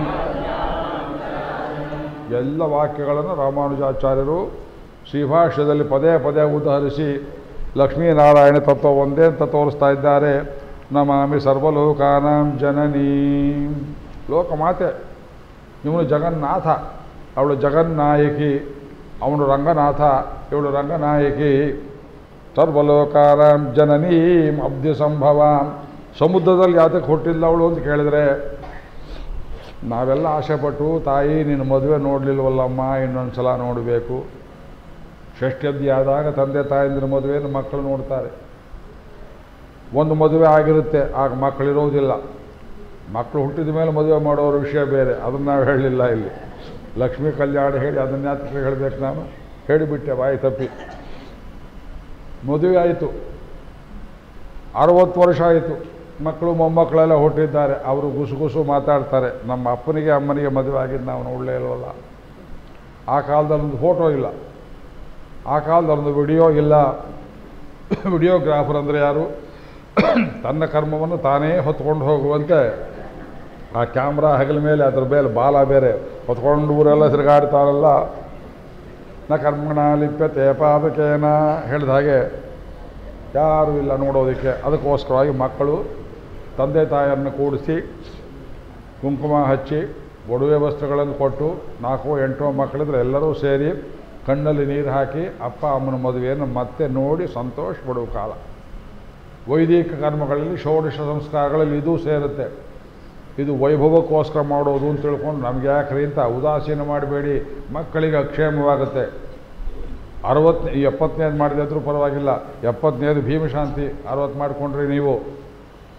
ಎಲ್ಲ ವಾಕ್ಯಗಳನ್ನು ರಾಮಾನುಜಾಚಾರ್ಯರು ಶ್ರೀಭಾಷ್ಯದಲ್ಲಿ ಪದೇ ಪದೇ ಉದಾಹರಿಸಿ ಲಕ್ಷ್ಮೀನಾರಾಯಣ ತತ್ವ ಒಂದೇ ಅಂತ ತೋರಿಸ್ತಾ ಇದ್ದಾರೆ. ನಮಾಮಿ ಸರ್ವಲೋಕಾನಾಂ ಜನನೀ, ಲೋಕಮಾತೆ, ಇವನು ಜಗನ್ನಾಥ, ಅವಳು ಜಗನ್ನಾಯಕಿ, ಅವನು ರಂಗನಾಥ, ಇವಳು ರಂಗನಾಯಕಿ. ಸರ್ವಲೋಕಾನಾಂ ಜನನೀಂ ಅಬ್ಧಿ ಸಂಭವಾಂ. ಸಮುದ್ರದಲ್ಲಿ ಯಾತಕ್ಕೆ ಹುಟ್ಟಿಲ್ಲ ಅವಳು ಅಂತ ಕೇಳಿದರೆ, ನಾವೆಲ್ಲ ಆಸೆಪಟ್ಟು ತಾಯಿ ನಿನ್ನ ಮದುವೆ ನೋಡಲಿಲ್ವಲ್ಲಮ್ಮ, ಇನ್ನೊಂದು ಸಲ ನೋಡಬೇಕು. ಷಷ್ಠ್ಯಬ್ದಿ ಆದಾಗ ತಂದೆ ತಾಯಂದಿರ ಮದುವೆಯನ್ನು ಮಕ್ಕಳು ನೋಡ್ತಾರೆ. ಒಂದು ಮದುವೆ ಆಗಿರುತ್ತೆ, ಆಗ ಮಕ್ಕಳಿರೋದಿಲ್ಲ. ಮಕ್ಕಳು ಹುಟ್ಟಿದ ಮೇಲೆ ಮದುವೆ ಮಾಡೋರ ವಿಷಯ ಬೇರೆ, ಅದನ್ನು ನಾವು ಹೇಳಲಿಲ್ಲ ಇಲ್ಲಿ. ಲಕ್ಷ್ಮೀ ಕಲ್ಯಾಣ ಹೇಳಿ ಅದನ್ನು ಯಾತ್ರೆ ಹೇಳಬೇಕು, ನಾನು ಹೇಳಿಬಿಟ್ಟೆ ಬಾಯಿ ತಪ್ಪಿ. ಮದುವೆ ಆಯಿತು, ಅರವತ್ತು ವರ್ಷ ಆಯಿತು, ಮಕ್ಕಳು ಮೊಮ್ಮಕ್ಕಳೆಲ್ಲ ಹುಟ್ಟಿದ್ದಾರೆ. ಅವರು ಗುಸು ಗುಸು ಮಾತಾಡ್ತಾರೆ, ನಮ್ಮ ಅಪ್ಪನಿಗೆ ಅಮ್ಮನಿಗೆ ಮದುವೆ ಆಗಿದ್ದು ನಾವು ನೋಡಲೇ ಇಲ್ವಲ್ಲ. ಆ ಕಾಲದಲ್ಲೊಂದು ಫೋಟೋ ಇಲ್ಲ, ಆ ಕಾಲದಲ್ಲೊಂದು ವಿಡಿಯೋ ಇಲ್ಲ. ವಿಡಿಯೋಗ್ರಾಫರ್ ಅಂದರೆ ಯಾರು? ತನ್ನ ಕರ್ಮವನ್ನು ತಾನೇ ಹೊತ್ಕೊಂಡು ಹೋಗುವಂತೆ ಆ ಕ್ಯಾಮ್ರಾ ಹಗಲ ಮೇಲೆ ಅದ್ರ ಮೇಲೆ ಬಾಲ ಬೇರೆ ಹೊತ್ಕೊಂಡು ಊರೆಲ್ಲ ತಿರುಗಾಡ್ತಾರಲ್ಲ. ನ ಕರ್ಮಣ ಲಿಪ್ಯತೆ ಪಾದಕೇನ ಹೇಳಿದ ಹಾಗೆ ಯಾರೂ ಇಲ್ಲ ನೋಡೋದಕ್ಕೆ. ಅದಕ್ಕೋಸ್ಕರವಾಗಿ ಮಕ್ಕಳು ತಂದೆ ತಾಯಿಯನ್ನು ಕೂಡಿಸಿ ಕುಂಕುಮ ಹಚ್ಚಿ ಒಡವೆ ವಸ್ತ್ರಗಳನ್ನು ಕೊಟ್ಟು ನಾಲ್ಕು ಎಂಟು ಮಕ್ಕಳಿದ್ರೆ ಎಲ್ಲರೂ ಸೇರಿ ಕಣ್ಣಲ್ಲಿ ನೀರು ಹಾಕಿ ಅಪ್ಪ ಅಮ್ಮನ ಮದುವೆಯನ್ನು ಮತ್ತೆ ನೋಡಿ ಸಂತೋಷ ಪಡುವ ಕಾಲ. ವೈದಿಕ ಕರ್ಮಗಳಲ್ಲಿ ಷೋಡಶ ಸಂಸ್ಕಾರಗಳಲ್ಲಿ ಇದೂ ಸೇರುತ್ತೆ. ಇದು ವೈಭವಕ್ಕೋಸ್ಕರ ಮಾಡೋದು ಅಂತ ತಿಳ್ಕೊಂಡು ನಮ್ಗೆ ಯಾಕ್ರಿ ಅಂತ ಉದಾಸೀನ ಮಾಡಬೇಡಿ, ಮಕ್ಕಳಿಗೆ ಅಕ್ಷೇಮವಾಗುತ್ತೆ. ಅರವತ್ತನೇ ಎಪ್ಪತ್ತನೇದು ಮಾಡಿದ್ರು ಪರವಾಗಿಲ್ಲ, ಎಪ್ಪತ್ತನೇದು ಭೀಮಶಾಂತಿ, ಅರವತ್ತು ಮಾಡಿಕೊಂಡ್ರಿ ನೀವು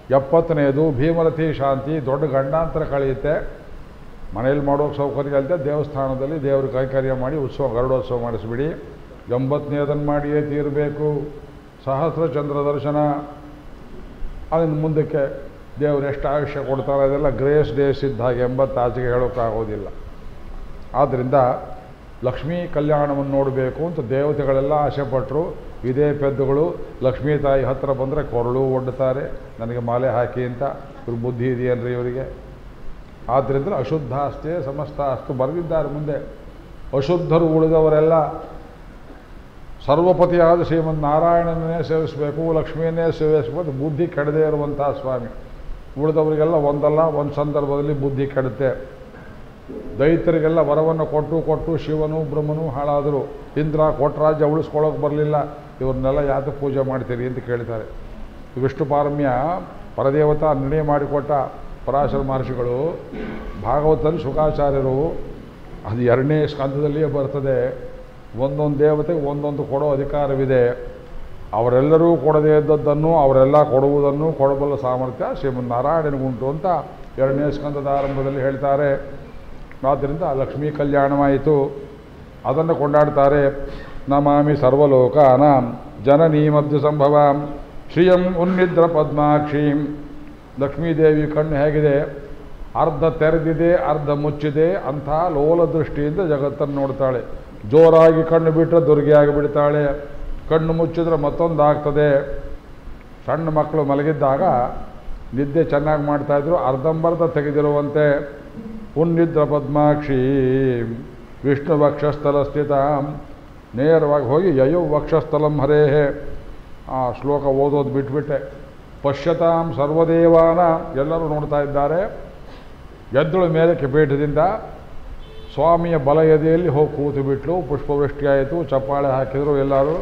ಎಪ್ಪತ್ತನೆಯದು ಭೀಮರತಿ ಶಾಂತಿ, ದೊಡ್ಡ ಗಂಡಾಂತರ ಕಳೆಯುತ್ತೆ. ಮನೆಯಲ್ಲಿ ಮಾಡೋಕ್ಕೆ ಸೌಕರ್ಯ ಅಲ್ಲದೆ ದೇವಸ್ಥಾನದಲ್ಲಿ ದೇವ್ರ ಕೈಕರ್ಯ ಮಾಡಿ ಉತ್ಸವ ಗರುಡೋತ್ಸವ ಮಾಡಿಸ್ಬಿಡಿ. ಎಂಬತ್ತನೇದನ್ನು ಮಾಡಿಯೇ ತೀರಬೇಕು. ಸಹಸ್ರ ಚಂದ್ರ ದರ್ಶನ. ಅದನ್ನು ಮುಂದಕ್ಕೆ ದೇವರು ಎಷ್ಟು ಆಯುಷ್ಯ ಕೊಡ್ತಾರೆ ಅದೆಲ್ಲ ಗ್ರೇಸ್ ಡೇಸ್ ಇದ್ದ ಹಾಗೆ ಎಂಬತ್ತು ಆಚೆಗೆ ಹೇಳೋಕ್ಕಾಗೋದಿಲ್ಲ. ಆದ್ದರಿಂದ ಲಕ್ಷ್ಮೀ ಕಲ್ಯಾಣವನ್ನು ನೋಡಬೇಕು ಅಂತ ದೇವತೆಗಳೆಲ್ಲ ಆಸೆಪಟ್ಟರು. ಇದೇ ಪೆದ್ದುಗಳು ಲಕ್ಷ್ಮೀ ತಾಯಿ ಹತ್ತಿರ ಬಂದರೆ ಕೊರಳು ಒಡ್ಡುತ್ತಾರೆ, ನನಗೆ ಮಾಲೆ ಹಾಕಿ ಅಂತ. ಇವ್ರ ಬುದ್ಧಿ ಇದೆಯನ್ರಿ ಇವರಿಗೆ. ಆದ್ದರಿಂದ ಅಶುದ್ಧ ಅಷ್ಟೇ ಸಮಸ್ತ ಅಷ್ಟು ಬರೆದಿದ್ದಾರೆ ಮುಂದೆ. ಅಶುದ್ಧರು ಉಳಿದವರೆಲ್ಲ ಸರ್ವಪತಿಯಾದ ಶ್ರೀಮದ್ ನಾರಾಯಣನೇ ಸೇವಿಸಬೇಕು, ಲಕ್ಷ್ಮಿಯನ್ನೇ ಸೇವಿಸಬೇಕು. ಬುದ್ಧಿ ಕೆಡದೇ ಇರುವಂಥ ಸ್ವಾಮಿ. ಉಳಿದವರಿಗೆಲ್ಲ ಒಂದಲ್ಲ ಒಂದು ಸಂದರ್ಭದಲ್ಲಿ ಬುದ್ಧಿ ಕೆಡುತ್ತೆ. ದೈತ್ಯರಿಗೆಲ್ಲ ವರವನ್ನು ಕೊಟ್ಟು ಕೊಟ್ಟು ಶಿವನು ಬ್ರಹ್ಮನು ಹಾಳಾದರು. ಇಂದ್ರ ಕೊಟ್ರಾಜ್ಯ ಉಳಿಸ್ಕೊಳ್ಳೋಕೆ ಬರಲಿಲ್ಲ. ಇವ್ರನ್ನೆಲ್ಲ ಯಾಕೆ ಪೂಜೆ ಮಾಡ್ತೀರಿ ಅಂತ ಕೇಳ್ತಾರೆ. ವಿಷ್ಣು ಪಾರಮ್ಯ ಪರದೇವತಾ ನಿರ್ಣಯ ಮಾಡಿಕೊಟ್ಟ ಪರಾಶರ ಮಹರ್ಷಿಗಳು. ಭಾಗವತದಲ್ಲಿ ಶುಕಾಚಾರ್ಯರು ಅದು ಎರಡನೇ ಸ್ಕಂದದಲ್ಲಿಯೇ ಬರ್ತದೆ. ಒಂದೊಂದು ದೇವತೆಗೆ ಒಂದೊಂದು ಕೊಡೋ ಅಧಿಕಾರವಿದೆ. ಅವರೆಲ್ಲರೂ ಕೊಡದೇ ಇದ್ದದ್ದನ್ನು ಅವರೆಲ್ಲ ಕೊಡುವುದನ್ನು ಕೊಡಬಲ್ಲ ಸಾಮರ್ಥ್ಯ ಶ್ರೀಮನ್ನಾರಾಯಣನಿಗುಂಟು ಅಂತ ಎರಡನೇ ಸ್ಕಂದದ ಆರಂಭದಲ್ಲಿ ಹೇಳ್ತಾರೆ. ಆದ್ದರಿಂದ ಲಕ್ಷ್ಮೀ ಕಲ್ಯಾಣವಾಯಿತು. ಅದನ್ನು ಕೊಂಡಾಡ್ತಾರೆ. ನಮಾಮಿ ಸರ್ವಲೋಕಾನಾಂ ಜನನೀಮಬ್ಧ ಸಂಭವಾಂ ಶ್ರಿಯಂ ಉನ್ನಿದ್ರ ಪದ್ಮಾಕ್ಷೀಂ. ಲಕ್ಷ್ಮೀದೇವಿ ಕಣ್ಣು ಹೇಗಿದೆ? ಅರ್ಧ ತೆರೆದಿದೆ, ಅರ್ಧ ಮುಚ್ಚಿದೆ. ಅಂಥ ಲೋಲ ದೃಷ್ಟಿಯಿಂದ ಜಗತ್ತನ್ನು ನೋಡ್ತಾಳೆ. ಜೋರಾಗಿ ಕಣ್ಣು ಬಿಟ್ಟರೆ ದುರ್ಗೆಯಾಗಿ ಬಿಡ್ತಾಳೆ, ಕಣ್ಣು ಮುಚ್ಚಿದ್ರೆ ಮತ್ತೊಂದು ಆಗ್ತದೆ. ಸಣ್ಣ ಮಕ್ಕಳು ಮಲಗಿದ್ದಾಗ ನಿದ್ದೆ ಚೆನ್ನಾಗಿ ಮಾಡ್ತಾಯಿದ್ರು, ಅರ್ಧಂಬರ್ಧ ತೆಗೆದಿರುವಂತೆ. ಉನ್ನಿದ್ರ ಪದ್ಮಾಕ್ಷಿ ವಿಷ್ಣು ವಕ್ಷಸ್ಥಲ ಸ್ಥಿತ. ನೇರವಾಗಿ ಹೋಗಿ ಯಯೋ ವಕ್ಷಸ್ಥಲಂ ಹರೇಹೇ ಆ ಶ್ಲೋಕ ಓದೋದು ಬಿಟ್ಬಿಟ್ಟೆ. ಪಶ್ಯತಾಂ ಸರ್ವದೇವಾನ ಎಲ್ಲರೂ ನೋಡ್ತಾ ಇದ್ದಾರೆ. ಎದ್ದಳು ಮೇಲಕ್ಕೆ ಪೀಠದಿಂದ ಸ್ವಾಮಿಯ ಬಲ ಎದೆಯಲ್ಲಿ ಹೋಗಿ ಕೂತು ಬಿಟ್ಲು. ಪುಷ್ಪವೃಷ್ಟಿಯಾಯಿತು, ಚಪ್ಪಾಳೆ ಹಾಕಿದರು ಎಲ್ಲರೂ.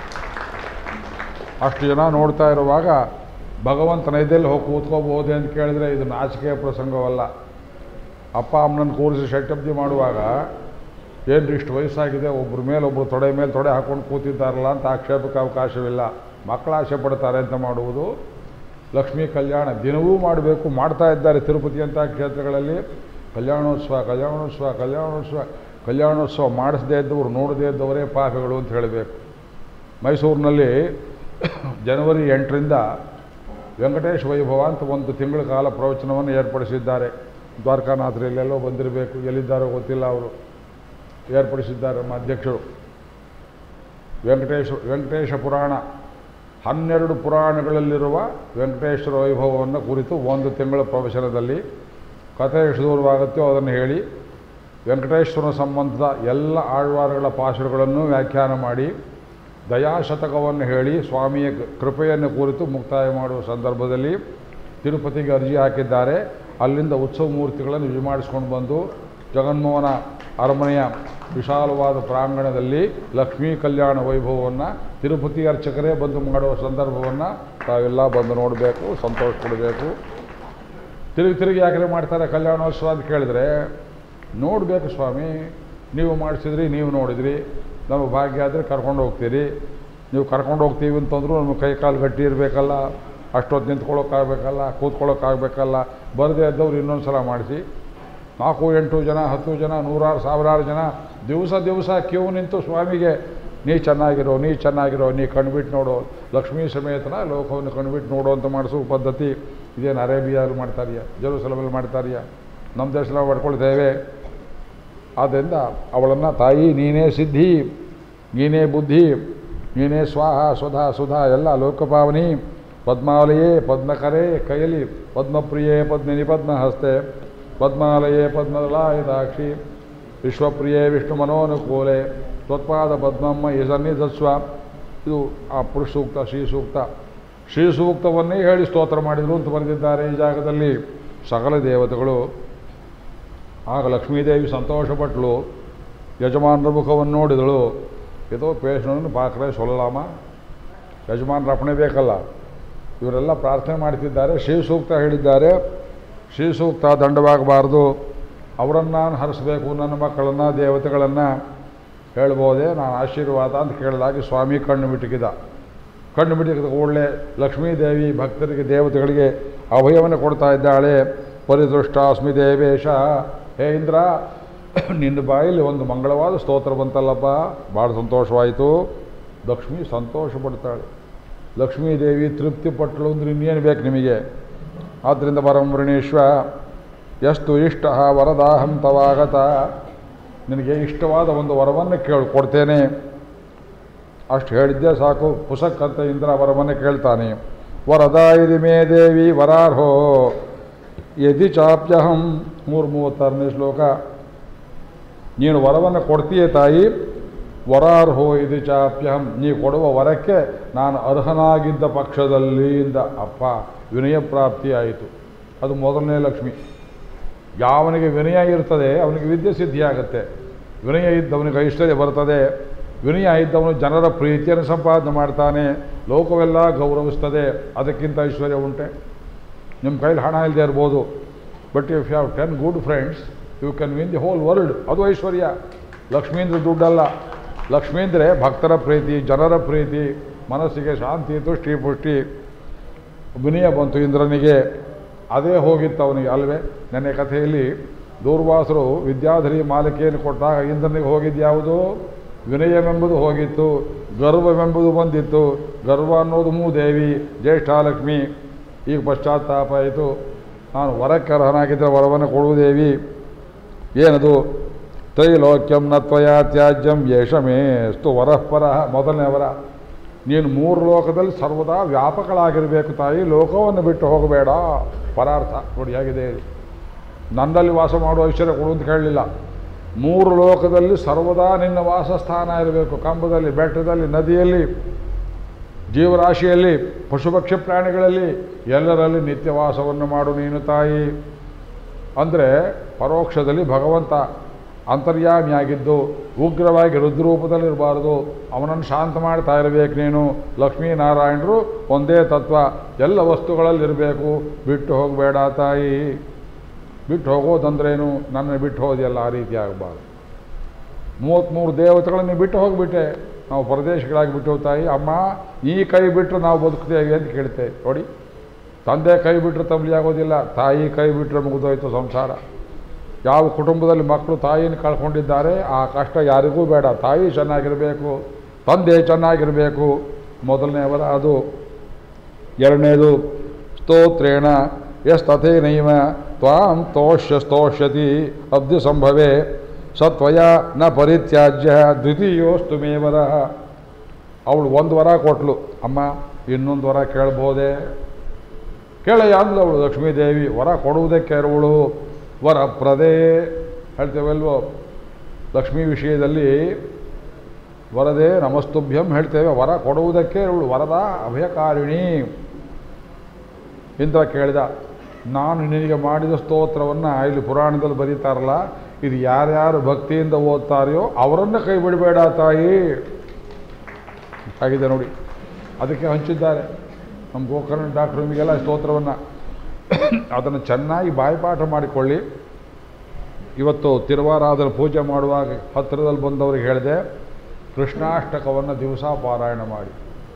ಅಷ್ಟು ಜನ ನೋಡ್ತಾ ಇರುವಾಗ ಭಗವಂತನ ಎದೆಯಲ್ಲಿ ಹೋಗಿ ಕೂತ್ಕೋಬಹುದೇ ಅಂತ ಕೇಳಿದ್ರೆ ಇದು ನಾಚಿಕೆಯ ಪ್ರಸಂಗವಲ್ಲ. ಅಪ್ಪ ಅಮ್ಮನನ್ನು ಕೂರಿಸಿ ಷಟ್ಪದಿ ಮಾಡುವಾಗ ಏನು ಇಷ್ಟು ವಯಸ್ಸಾಗಿದೆ, ಒಬ್ಬರ ಮೇಲೆ ಒಬ್ಬರು ತೊಡೆ ಮೇಲೆ ತೊಡೆ ಹಾಕ್ಕೊಂಡು ಕೂತಿದ್ದಾರಲ್ಲ ಅಂತ ಆಕ್ಷೇಪಕ್ಕೆ ಅವಕಾಶವಿಲ್ಲ. ಮಕ್ಕಳು ಆಸೆ ಪಡ್ತಾರೆ ಅಂತ ಮಾಡುವುದು. ಲಕ್ಷ್ಮೀ ಕಲ್ಯಾಣ ದಿನವೂ ಮಾಡಬೇಕು, ಮಾಡ್ತಾ ಇದ್ದಾರೆ ತಿರುಪತಿ ಅಂತ ಕ್ಷೇತ್ರಗಳಲ್ಲಿ. ಕಲ್ಯಾಣೋತ್ಸವ ಕಲ್ಯಾಣೋತ್ಸವ ಕಲ್ಯಾಣೋತ್ಸವ ಕಲ್ಯಾಣೋತ್ಸವ ಮಾಡಿಸದೇ ಇದ್ದವರು ನೋಡದೇ ಇದ್ದವರೇ ಪಾಪಿಗಳು ಅಂತ ಹೇಳಬೇಕು. ಮೈಸೂರಿನಲ್ಲಿ ಜನವರಿ ಎಂಟರಿಂದ ವೆಂಕಟೇಶ ವೈಭವ ಅಂತ ಒಂದು ತಿಂಗಳ ಕಾಲ ಪ್ರವಚನವನ್ನು ಏರ್ಪಡಿಸಿದ್ದಾರೆ. ದ್ವಾರಕಾನಾಥರಲ್ಲೆಲ್ಲೋ ಬಂದಿರಬೇಕು, ಎಲ್ಲಿದ್ದಾರೋ ಗೊತ್ತಿಲ್ಲ. ಅವರು ಏರ್ಪಡಿಸಿದ್ದಾರೆ ನಮ್ಮ ಅಧ್ಯಕ್ಷರು. ವೆಂಕಟೇಶ ವೆಂಕಟೇಶ ಪುರಾಣ ಹನ್ನೆರಡು ಪುರಾಣಗಳಲ್ಲಿರುವ ವೆಂಕಟೇಶ್ವರ ವೈಭವವನ್ನು ಕುರಿತು ಒಂದು ತಿಂಗಳ ಪ್ರವಚನದಲ್ಲಿ ಕಥೆ ಎಷ್ಟು ದೂರವಾಗುತ್ತೋ ಅದನ್ನು ಹೇಳಿ ವೆಂಕಟೇಶ್ವರನ ಸಂಬಂಧದ ಎಲ್ಲ ಆಳ್ವಾರಗಳ ಪಾಶುರಗಳನ್ನು ವ್ಯಾಖ್ಯಾನ ಮಾಡಿ ದಯಾಶತಕವನ್ನು ಹೇಳಿ ಸ್ವಾಮಿಯ ಕೃಪೆಯನ್ನು ಕುರಿತು ಮುಕ್ತಾಯ ಮಾಡುವ ಸಂದರ್ಭದಲ್ಲಿ ತಿರುಪತಿಗೆ ಅರ್ಜಿ ಹಾಕಿದ್ದಾರೆ. ಅಲ್ಲಿಂದ ಉತ್ಸವ ಮೂರ್ತಿಗಳನ್ನು ವಿಮಾಡಿಸ್ಕೊಂಡು ಬಂದು ಜಗನ್ಮೋಹನ ಅರಮನೆಯ ವಿಶಾಲವಾದ ಪ್ರಾಂಗಣದಲ್ಲಿ ಲಕ್ಷ್ಮೀ ಕಲ್ಯಾಣ ವೈಭವವನ್ನು ತಿರುಪತಿ ಅರ್ಚಕರೇ ಬಂದು ಮಾಡುವ ಸಂದರ್ಭವನ್ನು ತಾವೆಲ್ಲ ಬಂದು ನೋಡಬೇಕು, ಸಂತೋಷ ಕೊಡಬೇಕು. ತಿರುಗಿ ತಿರುಗಿ ಯಾಕೆ ಮಾಡ್ತಾರೆ ಕಲ್ಯಾಣೋತ್ಸವ ಅಂತ ಕೇಳಿದ್ರೆ, ನೋಡಬೇಕು ಸ್ವಾಮಿ, ನೀವು ಮಾಡಿಸಿದ್ರಿ, ನೀವು ನೋಡಿದ್ರಿ, ನಮ್ಮ ಭಾಗ್ಯ ಆದರೆ ಕರ್ಕೊಂಡು ಹೋಗ್ತೀರಿ. ನೀವು ಕರ್ಕೊಂಡು ಹೋಗ್ತೀವಿ ಅಂತಂದ್ರೂ ನಮಗೆ ಕೈ ಕಾಲು ಗಟ್ಟಿ ಇರಬೇಕಲ್ಲ, ಅಷ್ಟೊತ್ತು ನಿಂತ್ಕೊಳ್ಳೋಕ್ಕಾಗಬೇಕಲ್ಲ, ಕೂತ್ಕೊಳ್ಳೋಕ್ಕಾಗಬೇಕಲ್ಲ. ಬರದೇ ಇದ್ದವ್ರು ಇನ್ನೊಂದು ಸಲ ಮಾಡಿಸಿ. ನಾಲ್ಕು ಎಂಟು ಜನ ಹತ್ತು ಜನ ನೂರಾರು ಸಾವಿರಾರು ಜನ ದಿವಸ ದಿವಸ ಕ್ಯೂ ನಿಂತು ಸ್ವಾಮಿಗೆ ನೀ ಚೆನ್ನಾಗಿರೋ ನೀ ಚೆನ್ನಾಗಿರೋ ನೀ ಕಣ್ಬಿಟ್ಟು ನೋಡೋ, ಲಕ್ಷ್ಮೀ ಸಮೇತನ ಲೋಕವನ್ನು ಕಣ್ಬಿಟ್ಟು ನೋಡೋ ಅಂತ ಮಾಡಿಸೋ ಪದ್ಧತಿ ಇದೇನು ಅರೇಬಿಯಲ್ಲಿ ಮಾಡ್ತಾರಿಯಾ, ಜೆರೂಸಲಮಲ್ಲಿ ಮಾಡ್ತಾರಿಯಾ, ನಮ್ಮ ದೇಶದಲ್ಲಿ ಮಾಡ್ಕೊಳ್ತೇವೆ. ಆದ್ದರಿಂದ ಅವಳನ್ನು ತಾಯಿ ನೀನೇ ಸಿದ್ಧಿ, ನೀನೇ ಬುದ್ಧಿ, ನೀನೇ ಸ್ವಾಹ ಸ್ವಧಾ ಸುಧಾ ಎಲ್ಲ ಲೋಕಪಾವನಿ, ಪದ್ಮಾಲಯೇ ಪದ್ಮಕರೇ ಕೈಯಲ್ಲಿ, ಪದ್ಮಪ್ರಿಯೇ ಪದ್ಮಿನಿ ಪದ್ಮಹಸ್ತೆ, ಪದ್ಮಾಲಯೇ ಪದ್ಮದಲಾಯದಾಕ್ಷಿ, ವಿಶ್ವಪ್ರಿಯೇ ವಿಷ್ಣು ಮನೋನುಕೂಲೆ, ತ್ವತ್ಪಾದ ಪದ್ಮಮ್ಮ ಈ ಸನ್ನಿಧಸ್ವ. ಇದು ಆ ಪುರುಷ ಸೂಕ್ತ, ಶ್ರೀ ಸೂಕ್ತ. ಶ್ರೀ ಸೂಕ್ತವನ್ನೇ ಹೇಳಿ ಸ್ತೋತ್ರ ಮಾಡಿದರು ಅಂತ ಬರೆದಿದ್ದಾರೆ ಈ ಜಾಗದಲ್ಲಿ ಸಕಲ ದೇವತೆಗಳು. ಆಗ ಲಕ್ಷ್ಮೀದೇವಿ ಸಂತೋಷಪಟ್ಟಳು. ಯಜಮಾನರ ಮುಖವನ್ನು ನೋಡಿದಳು. ಇದು ಪೇಷಣನ್ನು ಪಾಕ್ರೆ ಸೊಲ್ಲಲಾಮ, ಯಜಮಾನರ ಅಪ್ಪಣೆ ಬೇಕಲ್ಲ. ಇವರೆಲ್ಲ ಪ್ರಾರ್ಥನೆ ಮಾಡ್ತಿದ್ದಾರೆ, ಶ್ರೀ ಸೂಕ್ತ ಹೇಳಿದ್ದಾರೆ. ಶ್ರೀ ಸೂಕ್ತ ದಂಡವಾಗಬಾರ್ದು, ಅವರನ್ನು ನಾನು ಹರಿಸಬೇಕು, ನನ್ನ ಮಕ್ಕಳನ್ನು ದೇವತೆಗಳನ್ನು ಹೇಳ್ಬೋದೇ, ನಾನು ಆಶೀರ್ವಾದ ಅಂತ ಕೇಳಿದಾಗಿ ಸ್ವಾಮಿ ಕಣ್ಣು ಮಿಟುಕಿದ. ಕಣ್ಣು ಬಿಟ್ಟಿದ ಕೂಡಲೇ ಲಕ್ಷ್ಮೀದೇವಿ ಭಕ್ತರಿಗೆ ದೇವತೆಗಳಿಗೆ ಅಭಯವನ್ನು ಕೊಡ್ತಾ ಇದ್ದಾಳೆ. ಪರಿದೃಷ್ಟಾಸ್ಮಿ ದೇವೇಶ, ಹೇ ಇಂದ್ರ, ನಿನ್ನ ಬಾಯಲ್ಲಿ ಒಂದು ಮಂಗಳವಾದ ಸ್ತೋತ್ರ ಬಂತಲ್ಲಪ್ಪ, ಭಾಳ ಸಂತೋಷವಾಯಿತು. ಲಕ್ಷ್ಮೀ ಸಂತೋಷ ಪಡ್ತಾಳೆ. ಲಕ್ಷ್ಮೀದೇವಿ ತೃಪ್ತಿ ಪಟ್ಟಳು ಅಂದ್ರೆ ಇನ್ನೇನು ಬೇಕು ನಿಮಗೆ? ಆದ್ದರಿಂದ ಪರಂ ವೃಣೀಶ್ವ ಎಷ್ಟು ಇಷ್ಟ ವರದಾಹಂ ತವಾಗತ, ನಿನಗೆ ಇಷ್ಟವಾದ ಒಂದು ವರವನ್ನು ಕೇಳಿ ಕೊಡ್ತೇನೆ. ಅಷ್ಟು ಹೇಳಿದ್ದೆ ಸಾಕು. ಪುಸಕ್ಕಂತ ಇಂದ್ರ ವರವನ್ನು ಕೇಳ್ತಾನೆ. ವರದ ಇದಿ ಮೇ ದೇವಿ ವರಾರ್ಹೋ ಯದಿ ಚಾಪ್ಯಹಂ. ಮೂರು ಮೂವತ್ತಾರನೇ ಶ್ಲೋಕ. ನೀನು ವರವನ್ನು ಕೊಡ್ತೀಯ ತಾಯಿ. ವರಾರ್ಹೋ ಇದಿ ಚಾಪ್ಯಹಂ, ನೀ ಕೊಡುವ ವರಕ್ಕೆ ನಾನು ಅರ್ಹನಾಗಿದ್ದ ಪಕ್ಷದಲ್ಲಿ ಇಂದ. ಅಪ್ಪ, ವಿನಯ ಪ್ರಾಪ್ತಿ ಆಯಿತು. ಅದು ಮೊದಲನೇ ಲಕ್ಷ್ಮಿ. ಯಾವನಿಗೆ ವಿನಯ ಇರ್ತದೆ ಅವನಿಗೆ ವಿದ್ಯೆ ಸಿದ್ಧಿಯಾಗತ್ತೆ. ವಿನಯ ಇದ್ದವನಿಗೆ ಐಶ್ವರ್ಯ ಬರ್ತದೆ. ವಿನಯ ಇದ್ದವನು ಜನರ ಪ್ರೀತಿಯನ್ನು ಸಂಪಾದನೆ ಮಾಡ್ತಾನೆ. ಲೋಕವೆಲ್ಲ ಗೌರವಿಸ್ತದೆ. ಅದಕ್ಕಿಂತ ಐಶ್ವರ್ಯ ಉಂಟೆ? ನಿಮ್ಮ ಕೈಲಿ ಹಣ ಇಲ್ಲದೆ ಇರ್ಬೋದು, but if you have ten good friends you can win the whole world. ಅದು ಐಶ್ವರ್ಯ. ಲಕ್ಷ್ಮೀಂದ್ರ ದುಡ್ಡಲ್ಲ. ಲಕ್ಷ್ಮೀಂದ್ರೆ ಭಕ್ತರ ಪ್ರೀತಿ, ಜನರ ಪ್ರೀತಿ, ಮನಸ್ಸಿಗೆ ಶಾಂತಿ, ತುಷ್ಟಿ ಪುಷ್ಟಿ. ವಿನಯ ಬಂತು ಇಂದ್ರನಿಗೆ. ಅದೇ ಹೋಗಿತ್ತು ಅವನಿಗೆ ಅಲ್ವೇ? ನೆನ್ನೆ ಕಥೆಯಲ್ಲಿ ದೂರ್ವಾಸರು ವಿದ್ಯಾಧರಿ ಮಾಲಿಕೆಯನ್ನು ಕೊಟ್ಟಾಗ ಇಂದ್ರನಿಗೆ ಹೋಗಿದ್ಯಾವುದು? ವಿನಯವೆಂಬುದು ಹೋಗಿತ್ತು, ಗರ್ವವೆಂಬುದು ಬಂದಿತ್ತು. ಗರ್ವ ಅನ್ನೋದು ಮೂದೇವಿ, ಜ್ಯೇಷ್ಠಾಲಕ್ಷ್ಮಿ. ಈಗ ಪಶ್ಚಾತ್ತಾಪ ಆಯಿತು. ನಾನು ವರಕ್ಕೆ ಅರ್ಹನಾಗಿದ್ದರೆ ವರವನ್ನು ಕೊಡುವುದೇವಿ. ಏನದು? ತ್ರೈಲೋಕ್ಯಂ ನ ತ್ವಯಾ ತ್ಯಾಜ್ಯಂ ಯೇಷಮೇಸ್ತು ವರಃಪರಃ. ಮೊದಲನೇ ವರ, ನೀನು ಮೂರು ಲೋಕದಲ್ಲಿ ಸರ್ವದಾ ವ್ಯಾಪಕಳಾಗಿರಬೇಕು ತಾಯಿ. ಲೋಕವನ್ನು ಬಿಟ್ಟು ಹೋಗಬೇಡ. ಪರಾರ್ಥ ನೋಡಿ ಹೇಗಿದೆ. ನನ್ನಲ್ಲಿ ವಾಸ ಮಾಡುವ ಐಶ್ವರ್ಯ ಕೊಡು ಅಂತ ಕೇಳಲಿಲ್ಲ. ಮೂರು ಲೋಕದಲ್ಲಿ ಸರ್ವದಾ ನಿನ್ನ ವಾಸಸ್ಥಾನ ಇರಬೇಕು. ಕಂಬದಲ್ಲಿ, ಬೆಟ್ಟದಲ್ಲಿ, ನದಿಯಲ್ಲಿ, ಜೀವರಾಶಿಯಲ್ಲಿ, ಪಶುಪಕ್ಷಿ ಪ್ರಾಣಿಗಳಲ್ಲಿ, ಎಲ್ಲರಲ್ಲಿ ನಿತ್ಯವಾಸವನ್ನು ಮಾಡು ನೀನು ತಾಯಿ. ಅಂದರೆ ಪರೋಕ್ಷದಲ್ಲಿ ಭಗವಂತ ಅಂತರ್ಯಾಮಿಯಾಗಿದ್ದು ಉಗ್ರವಾಗಿ ರುದ್ರರೂಪದಲ್ಲಿರಬಾರ್ದು. ಅವನನ್ನು ಶಾಂತ ಮಾಡ್ತಾ ಇರಬೇಕು ನೀನು. ಲಕ್ಷ್ಮೀನಾರಾಯಣರು ಒಂದೇ ತತ್ವ, ಎಲ್ಲ ವಸ್ತುಗಳಲ್ಲಿರಬೇಕು. ಬಿಟ್ಟು ಹೋಗಬೇಡ ತಾಯಿ. ಬಿಟ್ಟು ಹೋಗೋದಂದ್ರೇನು? ನನ್ನ ಬಿಟ್ಟು ಹೋದೆಯಲ್ಲ, ಆ ರೀತಿ ಆಗಬಾರ್ದು. ಮೂವತ್ತ್ಮೂರು ದೇವತೆಗಳನ್ನು ಬಿಟ್ಟು ಹೋಗಿಬಿಟ್ಟೆ. ನಾವು ಪರದೇಶಗಳಾಗಿ ಬಿಟ್ಟು ತಾಯಿ. ಅಮ್ಮ, ಈ ಕೈ ಬಿಟ್ಟರೆ ನಾವು ಬದುಕ್ತೇವೆ ಅಂತ ಕೇಳ್ತೇವೆ. ನೋಡಿ, ತಂದೆ ಕೈ ಬಿಟ್ಟರೆ ತಂಬಲಿ ಆಗೋದಿಲ್ಲ, ತಾಯಿ ಕೈ ಬಿಟ್ಟರೆ ಮುಗಿದೋಯ್ತು ಸಂಸಾರ. ಯಾವ ಕುಟುಂಬದಲ್ಲಿ ಮಕ್ಕಳು ತಾಯಿಯನ್ನು ಕಳ್ಕೊಂಡಿದ್ದಾರೆ ಆ ಕಷ್ಟ ಯಾರಿಗೂ ಬೇಡ. ತಾಯಿ ಚೆನ್ನಾಗಿರಬೇಕು, ತಂದೆ ಚೆನ್ನಾಗಿರಬೇಕು. ಮೊದಲನೇವರ ಅದು. ಎರಡನೇದು, ಸ್ತೋತ್ರೇಣ ಯಸ್ತಥೇನೈವ ತ್ವಾಂ ತೋಷ್ಯ ಸ್ತೋಷ್ಯತಿ ಅಬ್ಧಿ ಸಂಭವೇ ಸತ್ವಯ ನ ಪರಿತ್ಯಾಜ್ಯ ದ್ವಿತೀಯೋಸ್ತು ಮೇ ವರಃ. ಅವಳು ಒಂದು ವರ ಕೊಟ್ಲು. ಅಮ್ಮ, ಇನ್ನೊಂದು ವರ ಕೇಳ್ಬೋದೆ? ಕೇಳಯ್ಯ ಅಂದ್ಲು ಅವಳು ಲಕ್ಷ್ಮೀದೇವಿ. ವರ ಕೊಡುವುದಕ್ಕೆ ಇರುವಳು ವರಪ್ರದೇ ಹೇಳ್ತೇವಲ್ವೋ. ಲಕ್ಷ್ಮೀ ವಿಷಯದಲ್ಲಿ ವರದೇ ನಮಸ್ತುಭ್ಯಂ ಹೇಳ್ತೇವೆ. ವರ ಕೊಡುವುದಕ್ಕೆ ಇರುವಳು ವರದ ಅಭಯಕಾರಿಣಿ. ಇಂದ್ರ ಕೇಳಿದ, ನಾನು ನಿನಗೆ ಮಾಡಿದ ಸ್ತೋತ್ರವನ್ನು ಇಲ್ಲಿ ಪುರಾಣದಲ್ಲಿ ಬರೀತಾರಲ್ಲ, ಇದು ಯಾರ್ಯಾರು ಭಕ್ತಿಯಿಂದ ಓದ್ತಾರೆಯೋ ಅವರನ್ನು ಕೈ ಬಿಡಬೇಡ ತಾಯಿ. ಆಗಿದೆ ನೋಡಿ. ಅದಕ್ಕೆ ಹಂಚಿದ್ದಾರೆ ನಮ್ಮ ಗೋಕರ್ಣ ಡಾಕ್ಟ್ರು ನಿಮಗೆಲ್ಲ ಸ್ತೋತ್ರವನ್ನು. ಅದನ್ನು ಚೆನ್ನಾಗಿ ಬಾಯಿಪಾಠ ಮಾಡಿಕೊಳ್ಳಿ. ಇವತ್ತು ತಿರುವಾರಾಧನ ಪೂಜೆ ಮಾಡುವಾಗ ಹತ್ತಿರದಲ್ಲಿ ಬಂದವರಿಗೆ ಹೇಳಿದೆ, ಕೃಷ್ಣಾಷ್ಟಕವನ್ನು ದಿವಸ ಪಾರಾಯಣ ಮಾಡಿ.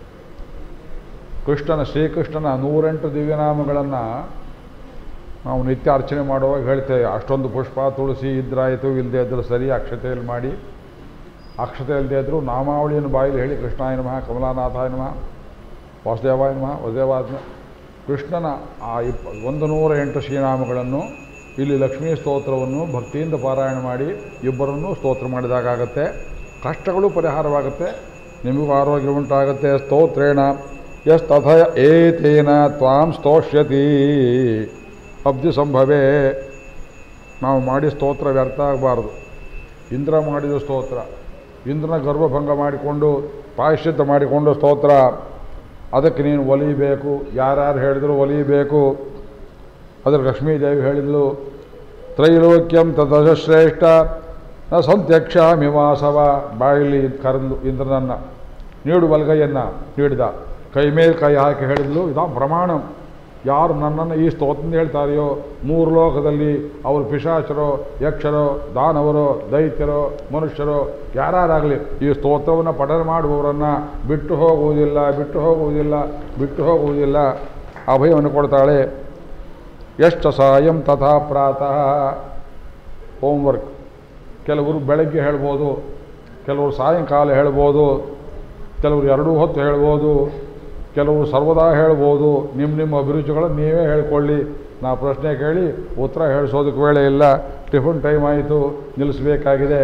ಕೃಷ್ಣನ ಶ್ರೀಕೃಷ್ಣನ ನೂರೆಂಟು ದಿವ್ಯನಾಮಗಳನ್ನು ನಾವು ನಿತ್ಯ ಅರ್ಚನೆ ಮಾಡುವಾಗ ಹೇಳ್ತೇವೆ. ಅಷ್ಟೊಂದು ಪುಷ್ಪ ತುಳಸಿ ಇದ್ರಾಯಿತು, ಇಲ್ಲದೆ ಇದ್ದರೂ ಸರಿ, ಅಕ್ಷತೆಯಲ್ಲಿ ಮಾಡಿ. ಅಕ್ಷತೆ ಇಲ್ಲದೆ ಇದ್ದರೂ ನಾಮಾವಳಿಯನ್ನು ಬಾಯಲ್ಲಿ ಹೇಳಿ, ಕೃಷ್ಣಾಯ ನಮಃ, ಕಮಲಾನಾಥಾಯ ನಮಃ, ವಾಸುದೇವಾಯ ನಮಃ, ವಸುದೇವಾತ್ಮ. ಕೃಷ್ಣನ ಆ ಇಪ್ಪ ಒಂದು ನೂರ ಎಂಟು ಶ್ರೀನಾಮಗಳನ್ನು ಇಲ್ಲಿ ಲಕ್ಷ್ಮೀ ಸ್ತೋತ್ರವನ್ನು ಭಕ್ತಿಯಿಂದ ಪಾರಾಯಣ ಮಾಡಿ ಇಬ್ಬರನ್ನೂ ಸ್ತೋತ್ರ ಮಾಡಿದಾಗತ್ತೆ. ಕಷ್ಟಗಳು ಪರಿಹಾರವಾಗುತ್ತೆ, ನಿಮಗೂ ಆರೋಗ್ಯ ಉಂಟಾಗುತ್ತೆ. ಸ್ತೋತ್ರೇಣ ಯಸ್ ತಥ ಏತೇನ ತ್ವಾಂ ಸ್ತೋಷ್ಯತಿ ಅಬ್ಧಿ ಸಂಭವೇ. ನಾವು ಮಾಡಿ ಸ್ತೋತ್ರ ವ್ಯರ್ಥ ಆಗಬಾರ್ದು. ಇಂದ್ರ ಮಾಡಿದ ಸ್ತೋತ್ರ, ಇಂದ್ರನ ಗರ್ವಭಂಗ ಮಾಡಿಕೊಂಡು ಪ್ರಾಯಶ್ಚಿತ್ತ ಮಾಡಿಕೊಂಡು ಸ್ತೋತ್ರ, ಅದಕ್ಕೆ ನೀನು ಒಲಿಯಬೇಕು. ಯಾರ್ಯಾರು ಹೇಳಿದ್ರು ಒಲಿಯಬೇಕು. ಅದರ ಲಕ್ಷ್ಮೀದೇವಿ ಹೇಳಿದ್ಲು, ತ್ರೈಲೋಕ್ಯಂ ತದಶ್ರೇಷ್ಠ ನ ಸಂತ್ಯಕ್ಷಾಮಿ ವಾಸವ. ಬಾಯಲ್ಲಿ ಕರೆದು ಇಂದ್ರನನ್ನು ನೀಡು ಬಲಗೈಯನ್ನು ನೀಡಿದ. ಕೈ ಮೇಲೆ ಕೈ ಹಾಕಿ ಹೇಳಿದ್ಲು, ಇದಾ ಪ್ರಮಾಣ. ಯಾರು ನನ್ನನ್ನು ಈ ಸ್ತೋತ್ರ ಹೇಳ್ತಾರೆಯೋ ಮೂರು ಲೋಕದಲ್ಲಿ ಅವರು ಪಿಶಾಚರೋ ಯಕ್ಷರೋ ದಾನವರೋ ದೈತ್ಯರೋ ಮನುಷ್ಯರೋ ಯಾರಾಗಲಿ ಈ ಸ್ತೋತ್ರವನ್ನು ಪಠನ ಮಾಡುವವರನ್ನು ಬಿಟ್ಟು ಹೋಗುವುದಿಲ್ಲ ಬಿಟ್ಟು ಹೋಗುವುದಿಲ್ಲ ಬಿಟ್ಟು ಹೋಗುವುದಿಲ್ಲ ಅಭಯವನ್ನು ಕೊಡ್ತಾಳೆ. ಎಷ್ಟು ಸಾಯಂ ತಥಾ ಪ್ರಾತಃ ಹೋಮ್ವರ್ಕ್. ಕೆಲವರು ಬೆಳಗ್ಗೆ ಹೇಳ್ಬೋದು, ಕೆಲವರು ಸಾಯಂಕಾಲ ಹೇಳ್ಬೋದು, ಕೆಲವರು ಎರಡೂ ಹೊತ್ತು ಹೇಳ್ಬೋದು, ಕೆಲವರು ಸರ್ವದಾ ಹೇಳ್ಬೋದು. ನಿಮ್ಮ ನಿಮ್ಮ ಅಭಿರುಚಿಗಳನ್ನು ನೀವೇ ಹೇಳ್ಕೊಳ್ಳಿ. ನಾ ಪ್ರಶ್ನೆ ಕೇಳಿ ಉತ್ತರ ಹೇಳಿಸೋದಕ್ಕೆ ವೇಳೆ ಇಲ್ಲ. ಟಿಫನ್ ಟೈಮ್ ಆಯಿತು, ನಿಲ್ಲಿಸಬೇಕಾಗಿದೆ.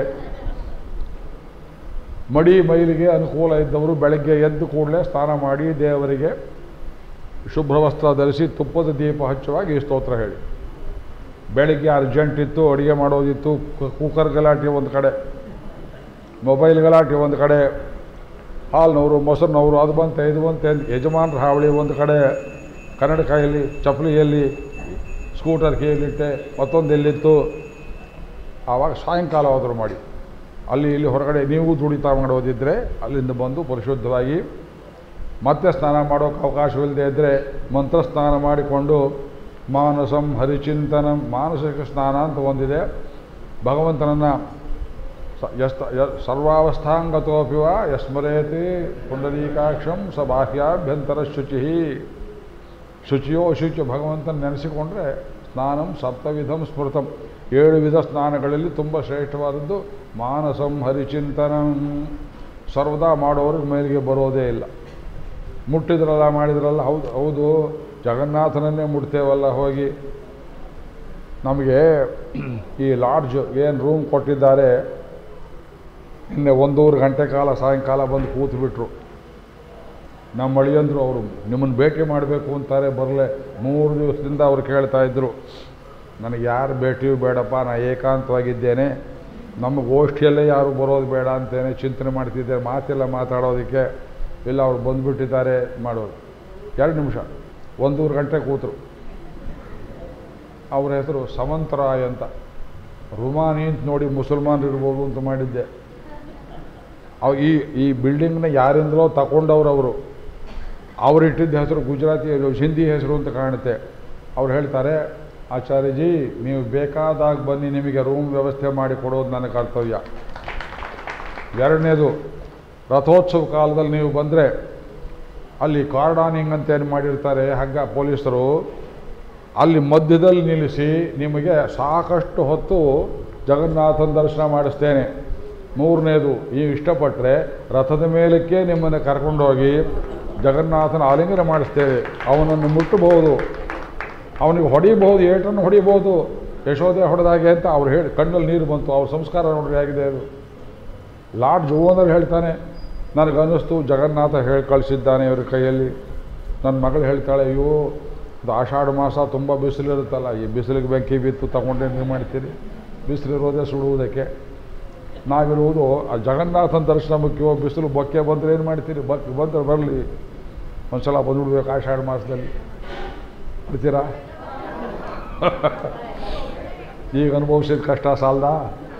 ಮಡಿ ಮೈಲಿಗೆ ಅನುಕೂಲ ಇದ್ದವರು ಬೆಳಗ್ಗೆ ಎದ್ದು ಕೂಡಲೇ ಸ್ನಾನ ಮಾಡಿ ದೇವರಿಗೆ ಶುಭ್ರ ವಸ್ತ್ರ ಧರಿಸಿ ತುಪ್ಪದ ದೀಪ ಹಚ್ಚುವಾಗ ಈ ಸ್ತೋತ್ರ ಹೇಳಿ. ಬೆಳಗ್ಗೆ ಅರ್ಜೆಂಟ್ ಇತ್ತು, ಅಡುಗೆ ಮಾಡೋದಿತ್ತು, ಕುಕ್ಕರ್ ಗಲಾಟೆ ಒಂದು ಕಡೆ, ಮೊಬೈಲ್ ಗಲಾಟೆ ಒಂದು ಕಡೆ, ಹಾಲ್ನವರು ಮೊಸರಿನವರು ಅದು ಬಂತೆ ಇದು ಬಂತೆ ಯಜಮಾನ್ರ ಹಾವಳಿ ಒಂದು ಕಡೆ, ಕನ್ನಡಕಾಯಲ್ಲಿ ಚಪ್ಪಲಿಯಲ್ಲಿ ಸ್ಕೂಟರ್ ಕೈಯಲ್ಲಿಟ್ಟೆ ಮತ್ತೊಂದು ಎಲ್ಲಿತ್ತು. ಆವಾಗ ಸಾಯಂಕಾಲ ಆದರೂ ಮಾಡಿ ಅಲ್ಲಿ ಇಲ್ಲಿ ಹೊರಗಡೆ ನೀವು ದುಡಿತಾ ಮಾಡೋದಿದ್ದರೆ ಅಲ್ಲಿಂದ ಬಂದು ಪರಿಶುದ್ಧವಾಗಿ ಮತ್ತೆ ಸ್ನಾನ ಮಾಡೋಕ್ಕೆ ಅವಕಾಶವಿಲ್ಲದೆ ಇದ್ದರೆ ಮಂತ್ರ ಸ್ನಾನ ಮಾಡಿಕೊಂಡು ಮಾನಸಂ ಹರಿಚಿಂತನಂ ಮಾನಸಿಕ ಸ್ನಾನ ಅಂತ ಒಂದಿದೆ. ಭಗವಂತನನ್ನು ಯಸ್ತ ಸರ್ವಾವಸ್ಥಾಂಗತೋಪಿವ ಯಸ್ಮರೇತಿ ಪುಂಡರೀಕಾಕ್ಷಂ ಸ ಬಾಹ್ಯಾಭ್ಯಂತರ ಶುಚಿ. ಶುಚಿಯೋ ಅಶುಚಿಯೋ ಭಗವಂತನ ನೆನೆಸಿಕೊಂಡ್ರೆ ಸ್ನಾನಂ ಸಪ್ತವಿಧಂ ಸ್ಮೃತಂ, ಏಳು ವಿಧ ಸ್ನಾನಗಳಲ್ಲಿ ತುಂಬ ಶ್ರೇಷ್ಠವಾದದ್ದು ಮಾನಸಂ ಹರಿಚಿಂತನಂ. ಸರ್ವದಾ ಮಾಡೋರಿಗೆ ಮೇಲಿಗೆ ಬರೋದೇ ಇಲ್ಲ. ಮುಟ್ಟಿದ್ರಲ್ಲ ಮಾಡಿದ್ರಲ್ಲ, ಹೌದು ಹೌದು ಜಗನ್ನಾಥನನ್ನೇ ಮುಟ್ತೇವಲ್ಲ ಹೋಗಿ. ನಮಗೆ ಈ ಲಾಡ್ಜ್ ಏನು ರೂಮ್ ಕೊಟ್ಟಿದ್ದಾರೆ, ನಿನ್ನೆ ಒಂದೂವರೆ ಗಂಟೆ ಕಾಲ ಸಾಯಂಕಾಲ ಬಂದು ಕೂತ್ಬಿಟ್ರು. ನಮ್ಮ ಅಳಿಯಂದರು ಅವರು ನಿಮ್ಮನ್ನು ಭೇಟಿ ಮಾಡಬೇಕು ಅಂತಾರೆ, ಬರಲೇ ಮೂರು ದಿವಸದಿಂದ ಅವ್ರು ಕೇಳ್ತಾ ಇದ್ದರು. ನನಗೆ ಯಾರು ಭೇಟಿಯೂ ಬೇಡಪ್ಪ, ನಾನು ಏಕಾಂತವಾಗಿದ್ದೇನೆ, ನಮ್ಮ ಗೋಷ್ಠಿಯಲ್ಲೇ ಯಾರು ಬರೋದು ಬೇಡ ಅಂತೇನೆ ಚಿಂತನೆ ಮಾಡ್ತಿದ್ದೆ, ಮಾತೆಲ್ಲ ಮಾತಾಡೋದಕ್ಕೆ. ಇಲ್ಲ ಅವ್ರು ಬಂದುಬಿಟ್ಟಿದ್ದಾರೆ ಮಾಡೋದು. ಎರಡು ನಿಮಿಷ ಒಂದೂವರೆ ಗಂಟೆ ಕೂತರು. ಅವ್ರ ಹೆಸರು ಸಮಂತರಾಯ್ ಅಂತ. ರುಮಾನಿ ಅಂತ ನೋಡಿ ಮುಸಲ್ಮಾನರು ಇರ್ಬೋದು ಅಂತ ಮಾಡಿದ್ದೆ. ಅವು ಈ ಈ ಬಿಲ್ಡಿಂಗ್ನ ಯಾರಿಂದಲೋ ತಗೊಂಡವ್ರು ಅವರು. ಅವರಿಟ್ಟಿದ್ದ ಹೆಸರು ಗುಜರಾತಿ ಹಿಂದಿ ಹೆಸರು ಅಂತ ಕಾಣುತ್ತೆ. ಅವ್ರು ಹೇಳ್ತಾರೆ, ಆಚಾರ್ಯಜಿ ನೀವು ಬೇಕಾದಾಗ ಬನ್ನಿ, ನಿಮಗೆ ರೂಮ್ ವ್ಯವಸ್ಥೆ ಮಾಡಿ ಕೊಡೋದು ನನ್ನ ಕರ್ತವ್ಯ. ಎರಡನೇದು, ರಥೋತ್ಸವ ಕಾಲದಲ್ಲಿ ನೀವು ಬಂದರೆ ಅಲ್ಲಿ ಕಾರ್ಡಾನಿಂಗ್ ಅಂತ ಏನು ಮಾಡಿರ್ತಾರೆ ಹಗ್ಗ ಪೊಲೀಸರು, ಅಲ್ಲಿ ಮಧ್ಯದಲ್ಲಿ ನಿಲ್ಲಿಸಿ ನಿಮಗೆ ಸಾಕಷ್ಟು ಹೊತ್ತು ಜಗನ್ನಾಥನ ದರ್ಶನ ಮಾಡಿಸ್ತೇನೆ. ಮೂರನೇದು, ನೀವು ಇಷ್ಟಪಟ್ಟರೆ ರಥದ ಮೇಲಕ್ಕೆ ನಿಮ್ಮನ್ನು ಕರ್ಕೊಂಡೋಗಿ ಜಗನ್ನಾಥನ ಆಲಿಂಗನ ಮಾಡಿಸ್ತೇವೆ. ಅವನನ್ನು ಮುಟ್ಟಬಹುದು, ಅವನಿಗೆ ಹೊಡಿಬಹುದು, ಏಟನ್ನು ಹೊಡಿಬಹುದು, ಯಶೋದೆ ಹೊಡೆದಾಗೆ ಅಂತ ಅವ್ರು ಹೇಳಿ ಕಣ್ಣಲ್ಲಿ ನೀರು ಬಂತು. ಅವ್ರ ಸಂಸ್ಕಾರ ನೋಡ್ರಿ ಆಗಿದೆ ಅದು. ಲಾಡ್ಜ್ ಓನರ್ ಹೇಳ್ತಾನೆ, ನನಗನ್ನಿಸ್ತು ಜಗನ್ನಾಥ ಹೇಳಿ ಕಳಿಸಿದ್ದಾನೆ ಇವ್ರ ಕೈಯಲ್ಲಿ. ನನ್ನ ಮಗಳು ಹೇಳ್ತಾಳೆ, ಅಯ್ಯೋ ಅದು ಆಷಾಢ ಮಾಸ ತುಂಬ ಬಿಸಿಲಿರುತ್ತಲ್ಲ, ಈ ಬಿಸಿಲಿಗೆ ಬೆಂಕಿ ಬಿತ್ತು ತಗೊಂಡೆ ನೀವು ಮಾಡ್ತೀರಿ, ಬಿಸಿಲಿರೋದೇ ಸುಡುವುದಕ್ಕೆ. ನಾವಿರುವುದು ಆ ಜಗನ್ನಾಥನ ದರ್ಶನ ಮುಖ್ಯವೋ, ಬಿಸಿಲು ಬೊಕ್ಕೆ ಬಂದರೆ ಏನು ಮಾಡ್ತೀರಿ, ಬಕ್ ಬಂದರೆ ಬರಲಿ, ಒಂದು ಸಲ ಬಂದುಬಿಡ್ಬೇಕು ಆಷಾಢ ಮಾಸದಲ್ಲಿ, ಬಿಡ್ತೀರಾ? ಈಗ ಅನುಭವಿಸಿದ ಕಷ್ಟ ಸಾಲದ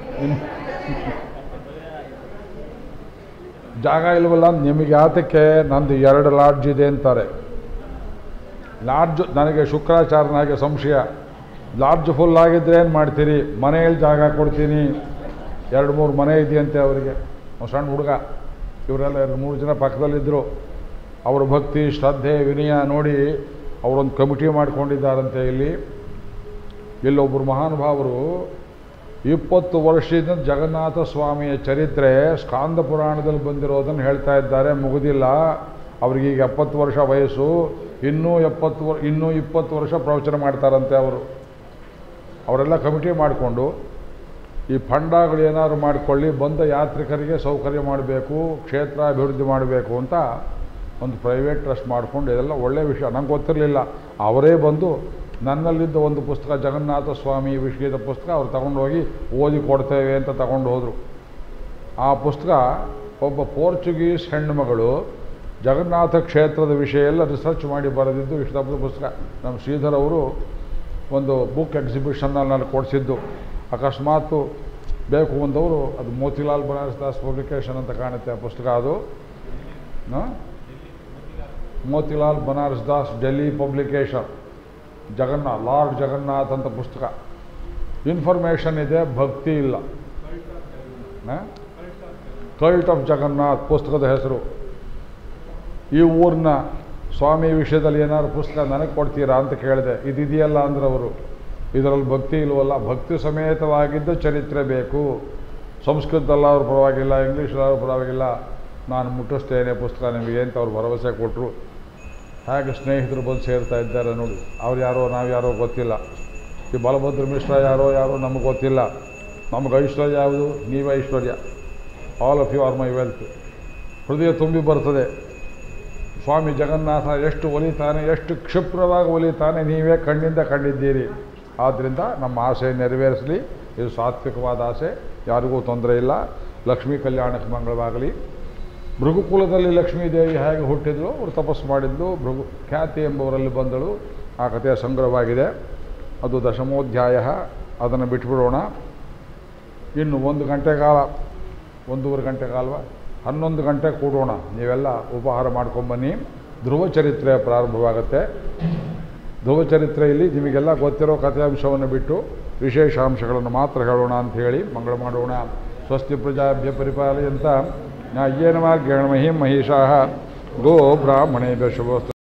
ಜಾಗ ಇಲ್ವಲ್ಲ ನಿಮಗೆ ಯಾತಕ್ಕೆ? ನಂದು ಎರಡು ಲಾಡ್ಜ್ ಇದೆ ಅಂತಾರೆ. ಲಾಡ್ಜ್ ನನಗೆ ಶುಕ್ರಾಚಾರ್ಯನಾಗೆ ಸಂಶಯ. ಲಾಡ್ಜ್ ಫುಲ್ ಆಗಿದ್ದರೆ ಏನು ಮಾಡ್ತೀರಿ? ಮನೆಯಲ್ಲಿ ಜಾಗ ಕೊಡ್ತೀನಿ. ಎರಡು ಮೂರು ಮನೆ ಇದೆಯಂತೆ ಅವರಿಗೆ. ಸಣ್ಣ ಹುಡುಗ, ಇವರೆಲ್ಲ ಎರಡು ಮೂರು ಜನ ಪಕ್ಕದಲ್ಲಿದ್ದರು. ಅವರ ಭಕ್ತಿ ಶ್ರದ್ಧೆ ವಿನಯ ನೋಡಿ ಅವರೊಂದು ಕಮಿಟಿ ಮಾಡಿಕೊಂಡಿದ್ದಾರಂತೆ. ಇಲ್ಲಿ ಇಲ್ಲೊಬ್ಬರು ಮಹಾನುಭಾವರು ಇಪ್ಪತ್ತು ವರ್ಷದಿಂದ ಜಗನ್ನಾಥ ಸ್ವಾಮಿಯ ಚರಿತ್ರೆ ಸ್ಕಾಂದ ಪುರಾಣದಲ್ಲಿ ಬಂದಿರೋದನ್ನು ಹೇಳ್ತಾ ಇದ್ದಾರೆ. ಮುಗಿದಿಲ್ಲ, ಅವ್ರಿಗೀಗ ಎಪ್ಪತ್ತು ವರ್ಷ ವಯಸ್ಸು, ಇನ್ನೂ ಎಪ್ಪತ್ತು ವರ್ ಇನ್ನೂ ಇಪ್ಪತ್ತು ವರ್ಷ ಪ್ರವಚನ ಮಾಡ್ತಾರಂತೆ ಅವರು. ಅವರೆಲ್ಲ ಕಮಿಟಿ ಮಾಡಿಕೊಂಡು ಈ ಫಂಡಗಳು ಏನಾದ್ರು ಮಾಡಿಕೊಳ್ಳಿ, ಬಂದ ಯಾತ್ರಿಕರಿಗೆ ಸೌಕರ್ಯ ಮಾಡಬೇಕು, ಕ್ಷೇತ್ರ ಅಭಿವೃದ್ಧಿ ಮಾಡಬೇಕು ಅಂತ ಒಂದು ಪ್ರೈವೇಟ್ ಟ್ರಸ್ಟ್ ಮಾಡಿಕೊಂಡು ಇದೆಲ್ಲ ಒಳ್ಳೆಯ ವಿಷಯ. ನಂಗೆ ಗೊತ್ತಿರಲಿಲ್ಲ. ಅವರೇ ಬಂದು ನನ್ನಲ್ಲಿದ್ದ ಒಂದು ಪುಸ್ತಕ ಜಗನ್ನಾಥ ಸ್ವಾಮಿ ವಿಷಯದ ಪುಸ್ತಕ ಅವ್ರು ತಗೊಂಡೋಗಿ ಓದಿ ಕೊಡ್ತೇವೆ ಅಂತ ತಗೊಂಡು ಹೋದರು. ಆ ಪುಸ್ತಕ ಒಬ್ಬ ಪೋರ್ಚುಗೀಸ್ ಹೆಣ್ಣುಮಗಳು ಜಗನ್ನಾಥ ಕ್ಷೇತ್ರದ ವಿಷಯ ಎಲ್ಲ ರಿಸರ್ಚ್ ಮಾಡಿ ಬರೆದಿದ್ದು ಇಷ್ಟೊಬ್ಬ ಪುಸ್ತಕ. ನಮ್ಮ ಶ್ರೀಧರ್ ಅವರು ಒಂದು ಬುಕ್ ಎಕ್ಸಿಬಿಷನ್ನಲ್ಲಿ ನಾನು ಕೊಡಿಸಿದ್ದು. ಅಕಸ್ಮಾತು ಬೇಕು ಅಂದವರು ಅದು ಮೋತಿಲಾಲ್ ಬನಾರಸ್ ದಾಸ್ ಪಬ್ಲಿಕೇಶನ್ ಅಂತ ಕಾಣುತ್ತೆ ಆ ಪುಸ್ತಕ. ಅದು Motilal Banarsidass Delhi publication. Jagannath lord Jagannath ಅಂತ ಪುಸ್ತಕ. ಇನ್ಫಾರ್ಮೇಷನ್ ಇದೆ, ಭಕ್ತಿ ಇಲ್ಲ. ಕಲ್ಟ್ ಆಫ್ ಜಗನ್ನಾಥ್ ಪುಸ್ತಕದ ಹೆಸರು. ಈ ಊರಿನ ಸ್ವಾಮಿ ವಿಷಯದಲ್ಲಿ ಏನಾದ್ರು ಪುಸ್ತಕ ನನಗೆ ಕೊಡ್ತೀರಾ ಅಂತ ಕೇಳಿದೆ. ಇದಿದೆಯಲ್ಲ ಅಂದ್ರೆ ಅವರು, ಇದರಲ್ಲಿ ಭಕ್ತಿ ಇಲ್ವಲ್ಲ. ಭಕ್ತಿ ಸಮೇತವಾಗಿದ್ದು ಚರಿತ್ರೆ ಬೇಕು. ಸಂಸ್ಕೃತದಲ್ಲಾದ್ರೂ ಪರವಾಗಿಲ್ಲ, ಇಂಗ್ಲೀಷಲ್ಲಾದ್ರೂ ಪರವಾಗಿಲ್ಲ, ನಾನು ಮುಟ್ಟಿಸ್ತೇನೆ ಪುಸ್ತಕ ನಿಮಗೆ ಅಂತ ಅವ್ರು ಭರವಸೆ ಕೊಟ್ಟರು. ಹೇಗೆ ಸ್ನೇಹಿತರು ಬಂದು ಸೇರ್ತಾ ಇದ್ದಾರೆ ನೋಡಿ. ಅವ್ರು ಯಾರೋ ನಾವು ಯಾರೋ ಗೊತ್ತಿಲ್ಲ. ಈ ಬಲಭದ್ರ ಮಿಶ್ರ ಯಾರೋ ಯಾರೋ ನಮಗೆ ಗೊತ್ತಿಲ್ಲ. ನಮಗೆ ಐಶ್ವರ್ಯ ಯಾವುದು? ನೀವೇ ಐಶ್ವರ್ಯ. All of you are my wealth. ಹೃದಯ ತುಂಬಿ ಬರ್ತದೆ. ಸ್ವಾಮಿ ಜಗನ್ನಾಥ ಎಷ್ಟು ಒಲಿತಾನೆ, ಎಷ್ಟು ಕ್ಷಿಪ್ರವಾಗಿ ಒಲಿತಾನೆ, ನೀವೇ ಕಣ್ಣಿಂದ ಕಂಡಿದ್ದೀರಿ. ಆದ್ದರಿಂದ ನಮ್ಮ ಆಸೆ ನೆರವೇರಿಸಲಿ. ಇದು ಸಾತ್ವಿಕವಾದ ಆಸೆ, ಯಾರಿಗೂ ತೊಂದರೆ ಇಲ್ಲ. ಲಕ್ಷ್ಮೀ ಕಲ್ಯಾಣಕ್ಕೆ ಮಂಗಳವಾಗಲಿ. ಭೃಗುಕುಲದಲ್ಲಿ ಲಕ್ಷ್ಮೀದೇವಿ ಹೇಗೆ ಹುಟ್ಟಿದ್ಲು, ಅವರು ತಪಸ್ಸು ಮಾಡಿದ್ಲು. ಭೃಗು ಖ್ಯಾತಿ ಎಂಬವರಲ್ಲಿ ಬಂದಳು. ಆ ಕಥೆಯ ಸಂಗ್ರಹವಾಗಿದೆ. ಅದು ದಶಮೋಧ್ಯಾಯ. ಅದನ್ನು ಬಿಟ್ಬಿಡೋಣ. ಇನ್ನು ಒಂದು ಗಂಟೆ ಕಾಲ, ಒಂದೂವರೆ ಗಂಟೆ ಕಾಲವ, ಹನ್ನೊಂದು ಗಂಟೆ ಕೂಡೋಣ. ನೀವೆಲ್ಲ ಉಪಹಾರ ಮಾಡ್ಕೊಂಬನ್ನಿ. ಧ್ರುವ ಚರಿತ್ರೆ ಪ್ರಾರಂಭವಾಗುತ್ತೆ. ಧ್ರುವ ಚರಿತ್ರೆಯಲ್ಲಿ ನಿಮಗೆಲ್ಲ ಗೊತ್ತಿರೋ ಕಥೆಯಾಂಶವನ್ನು ಬಿಟ್ಟು ವಿಶೇಷಾಂಶಗಳನ್ನು ಮಾತ್ರ ಹೇಳೋಣ ಅಂತ ಹೇಳಿ ಮಂಗಳ ಮಾಡೋಣ. ಸ್ವಸ್ತಿ ಪ್ರಜಾಭ್ಯ ಪರಿಪಾಲಯಂತ ನ್ಯಾಯೇನ ಮಾರ್ಗೇಣ ಮಹಿಂ ಮಹಿಷಾಃ ಗೋ ಬ್ರಾಹ್ಮಣೇಭ್ಯಃ ಶುಭೋಸ್ತು.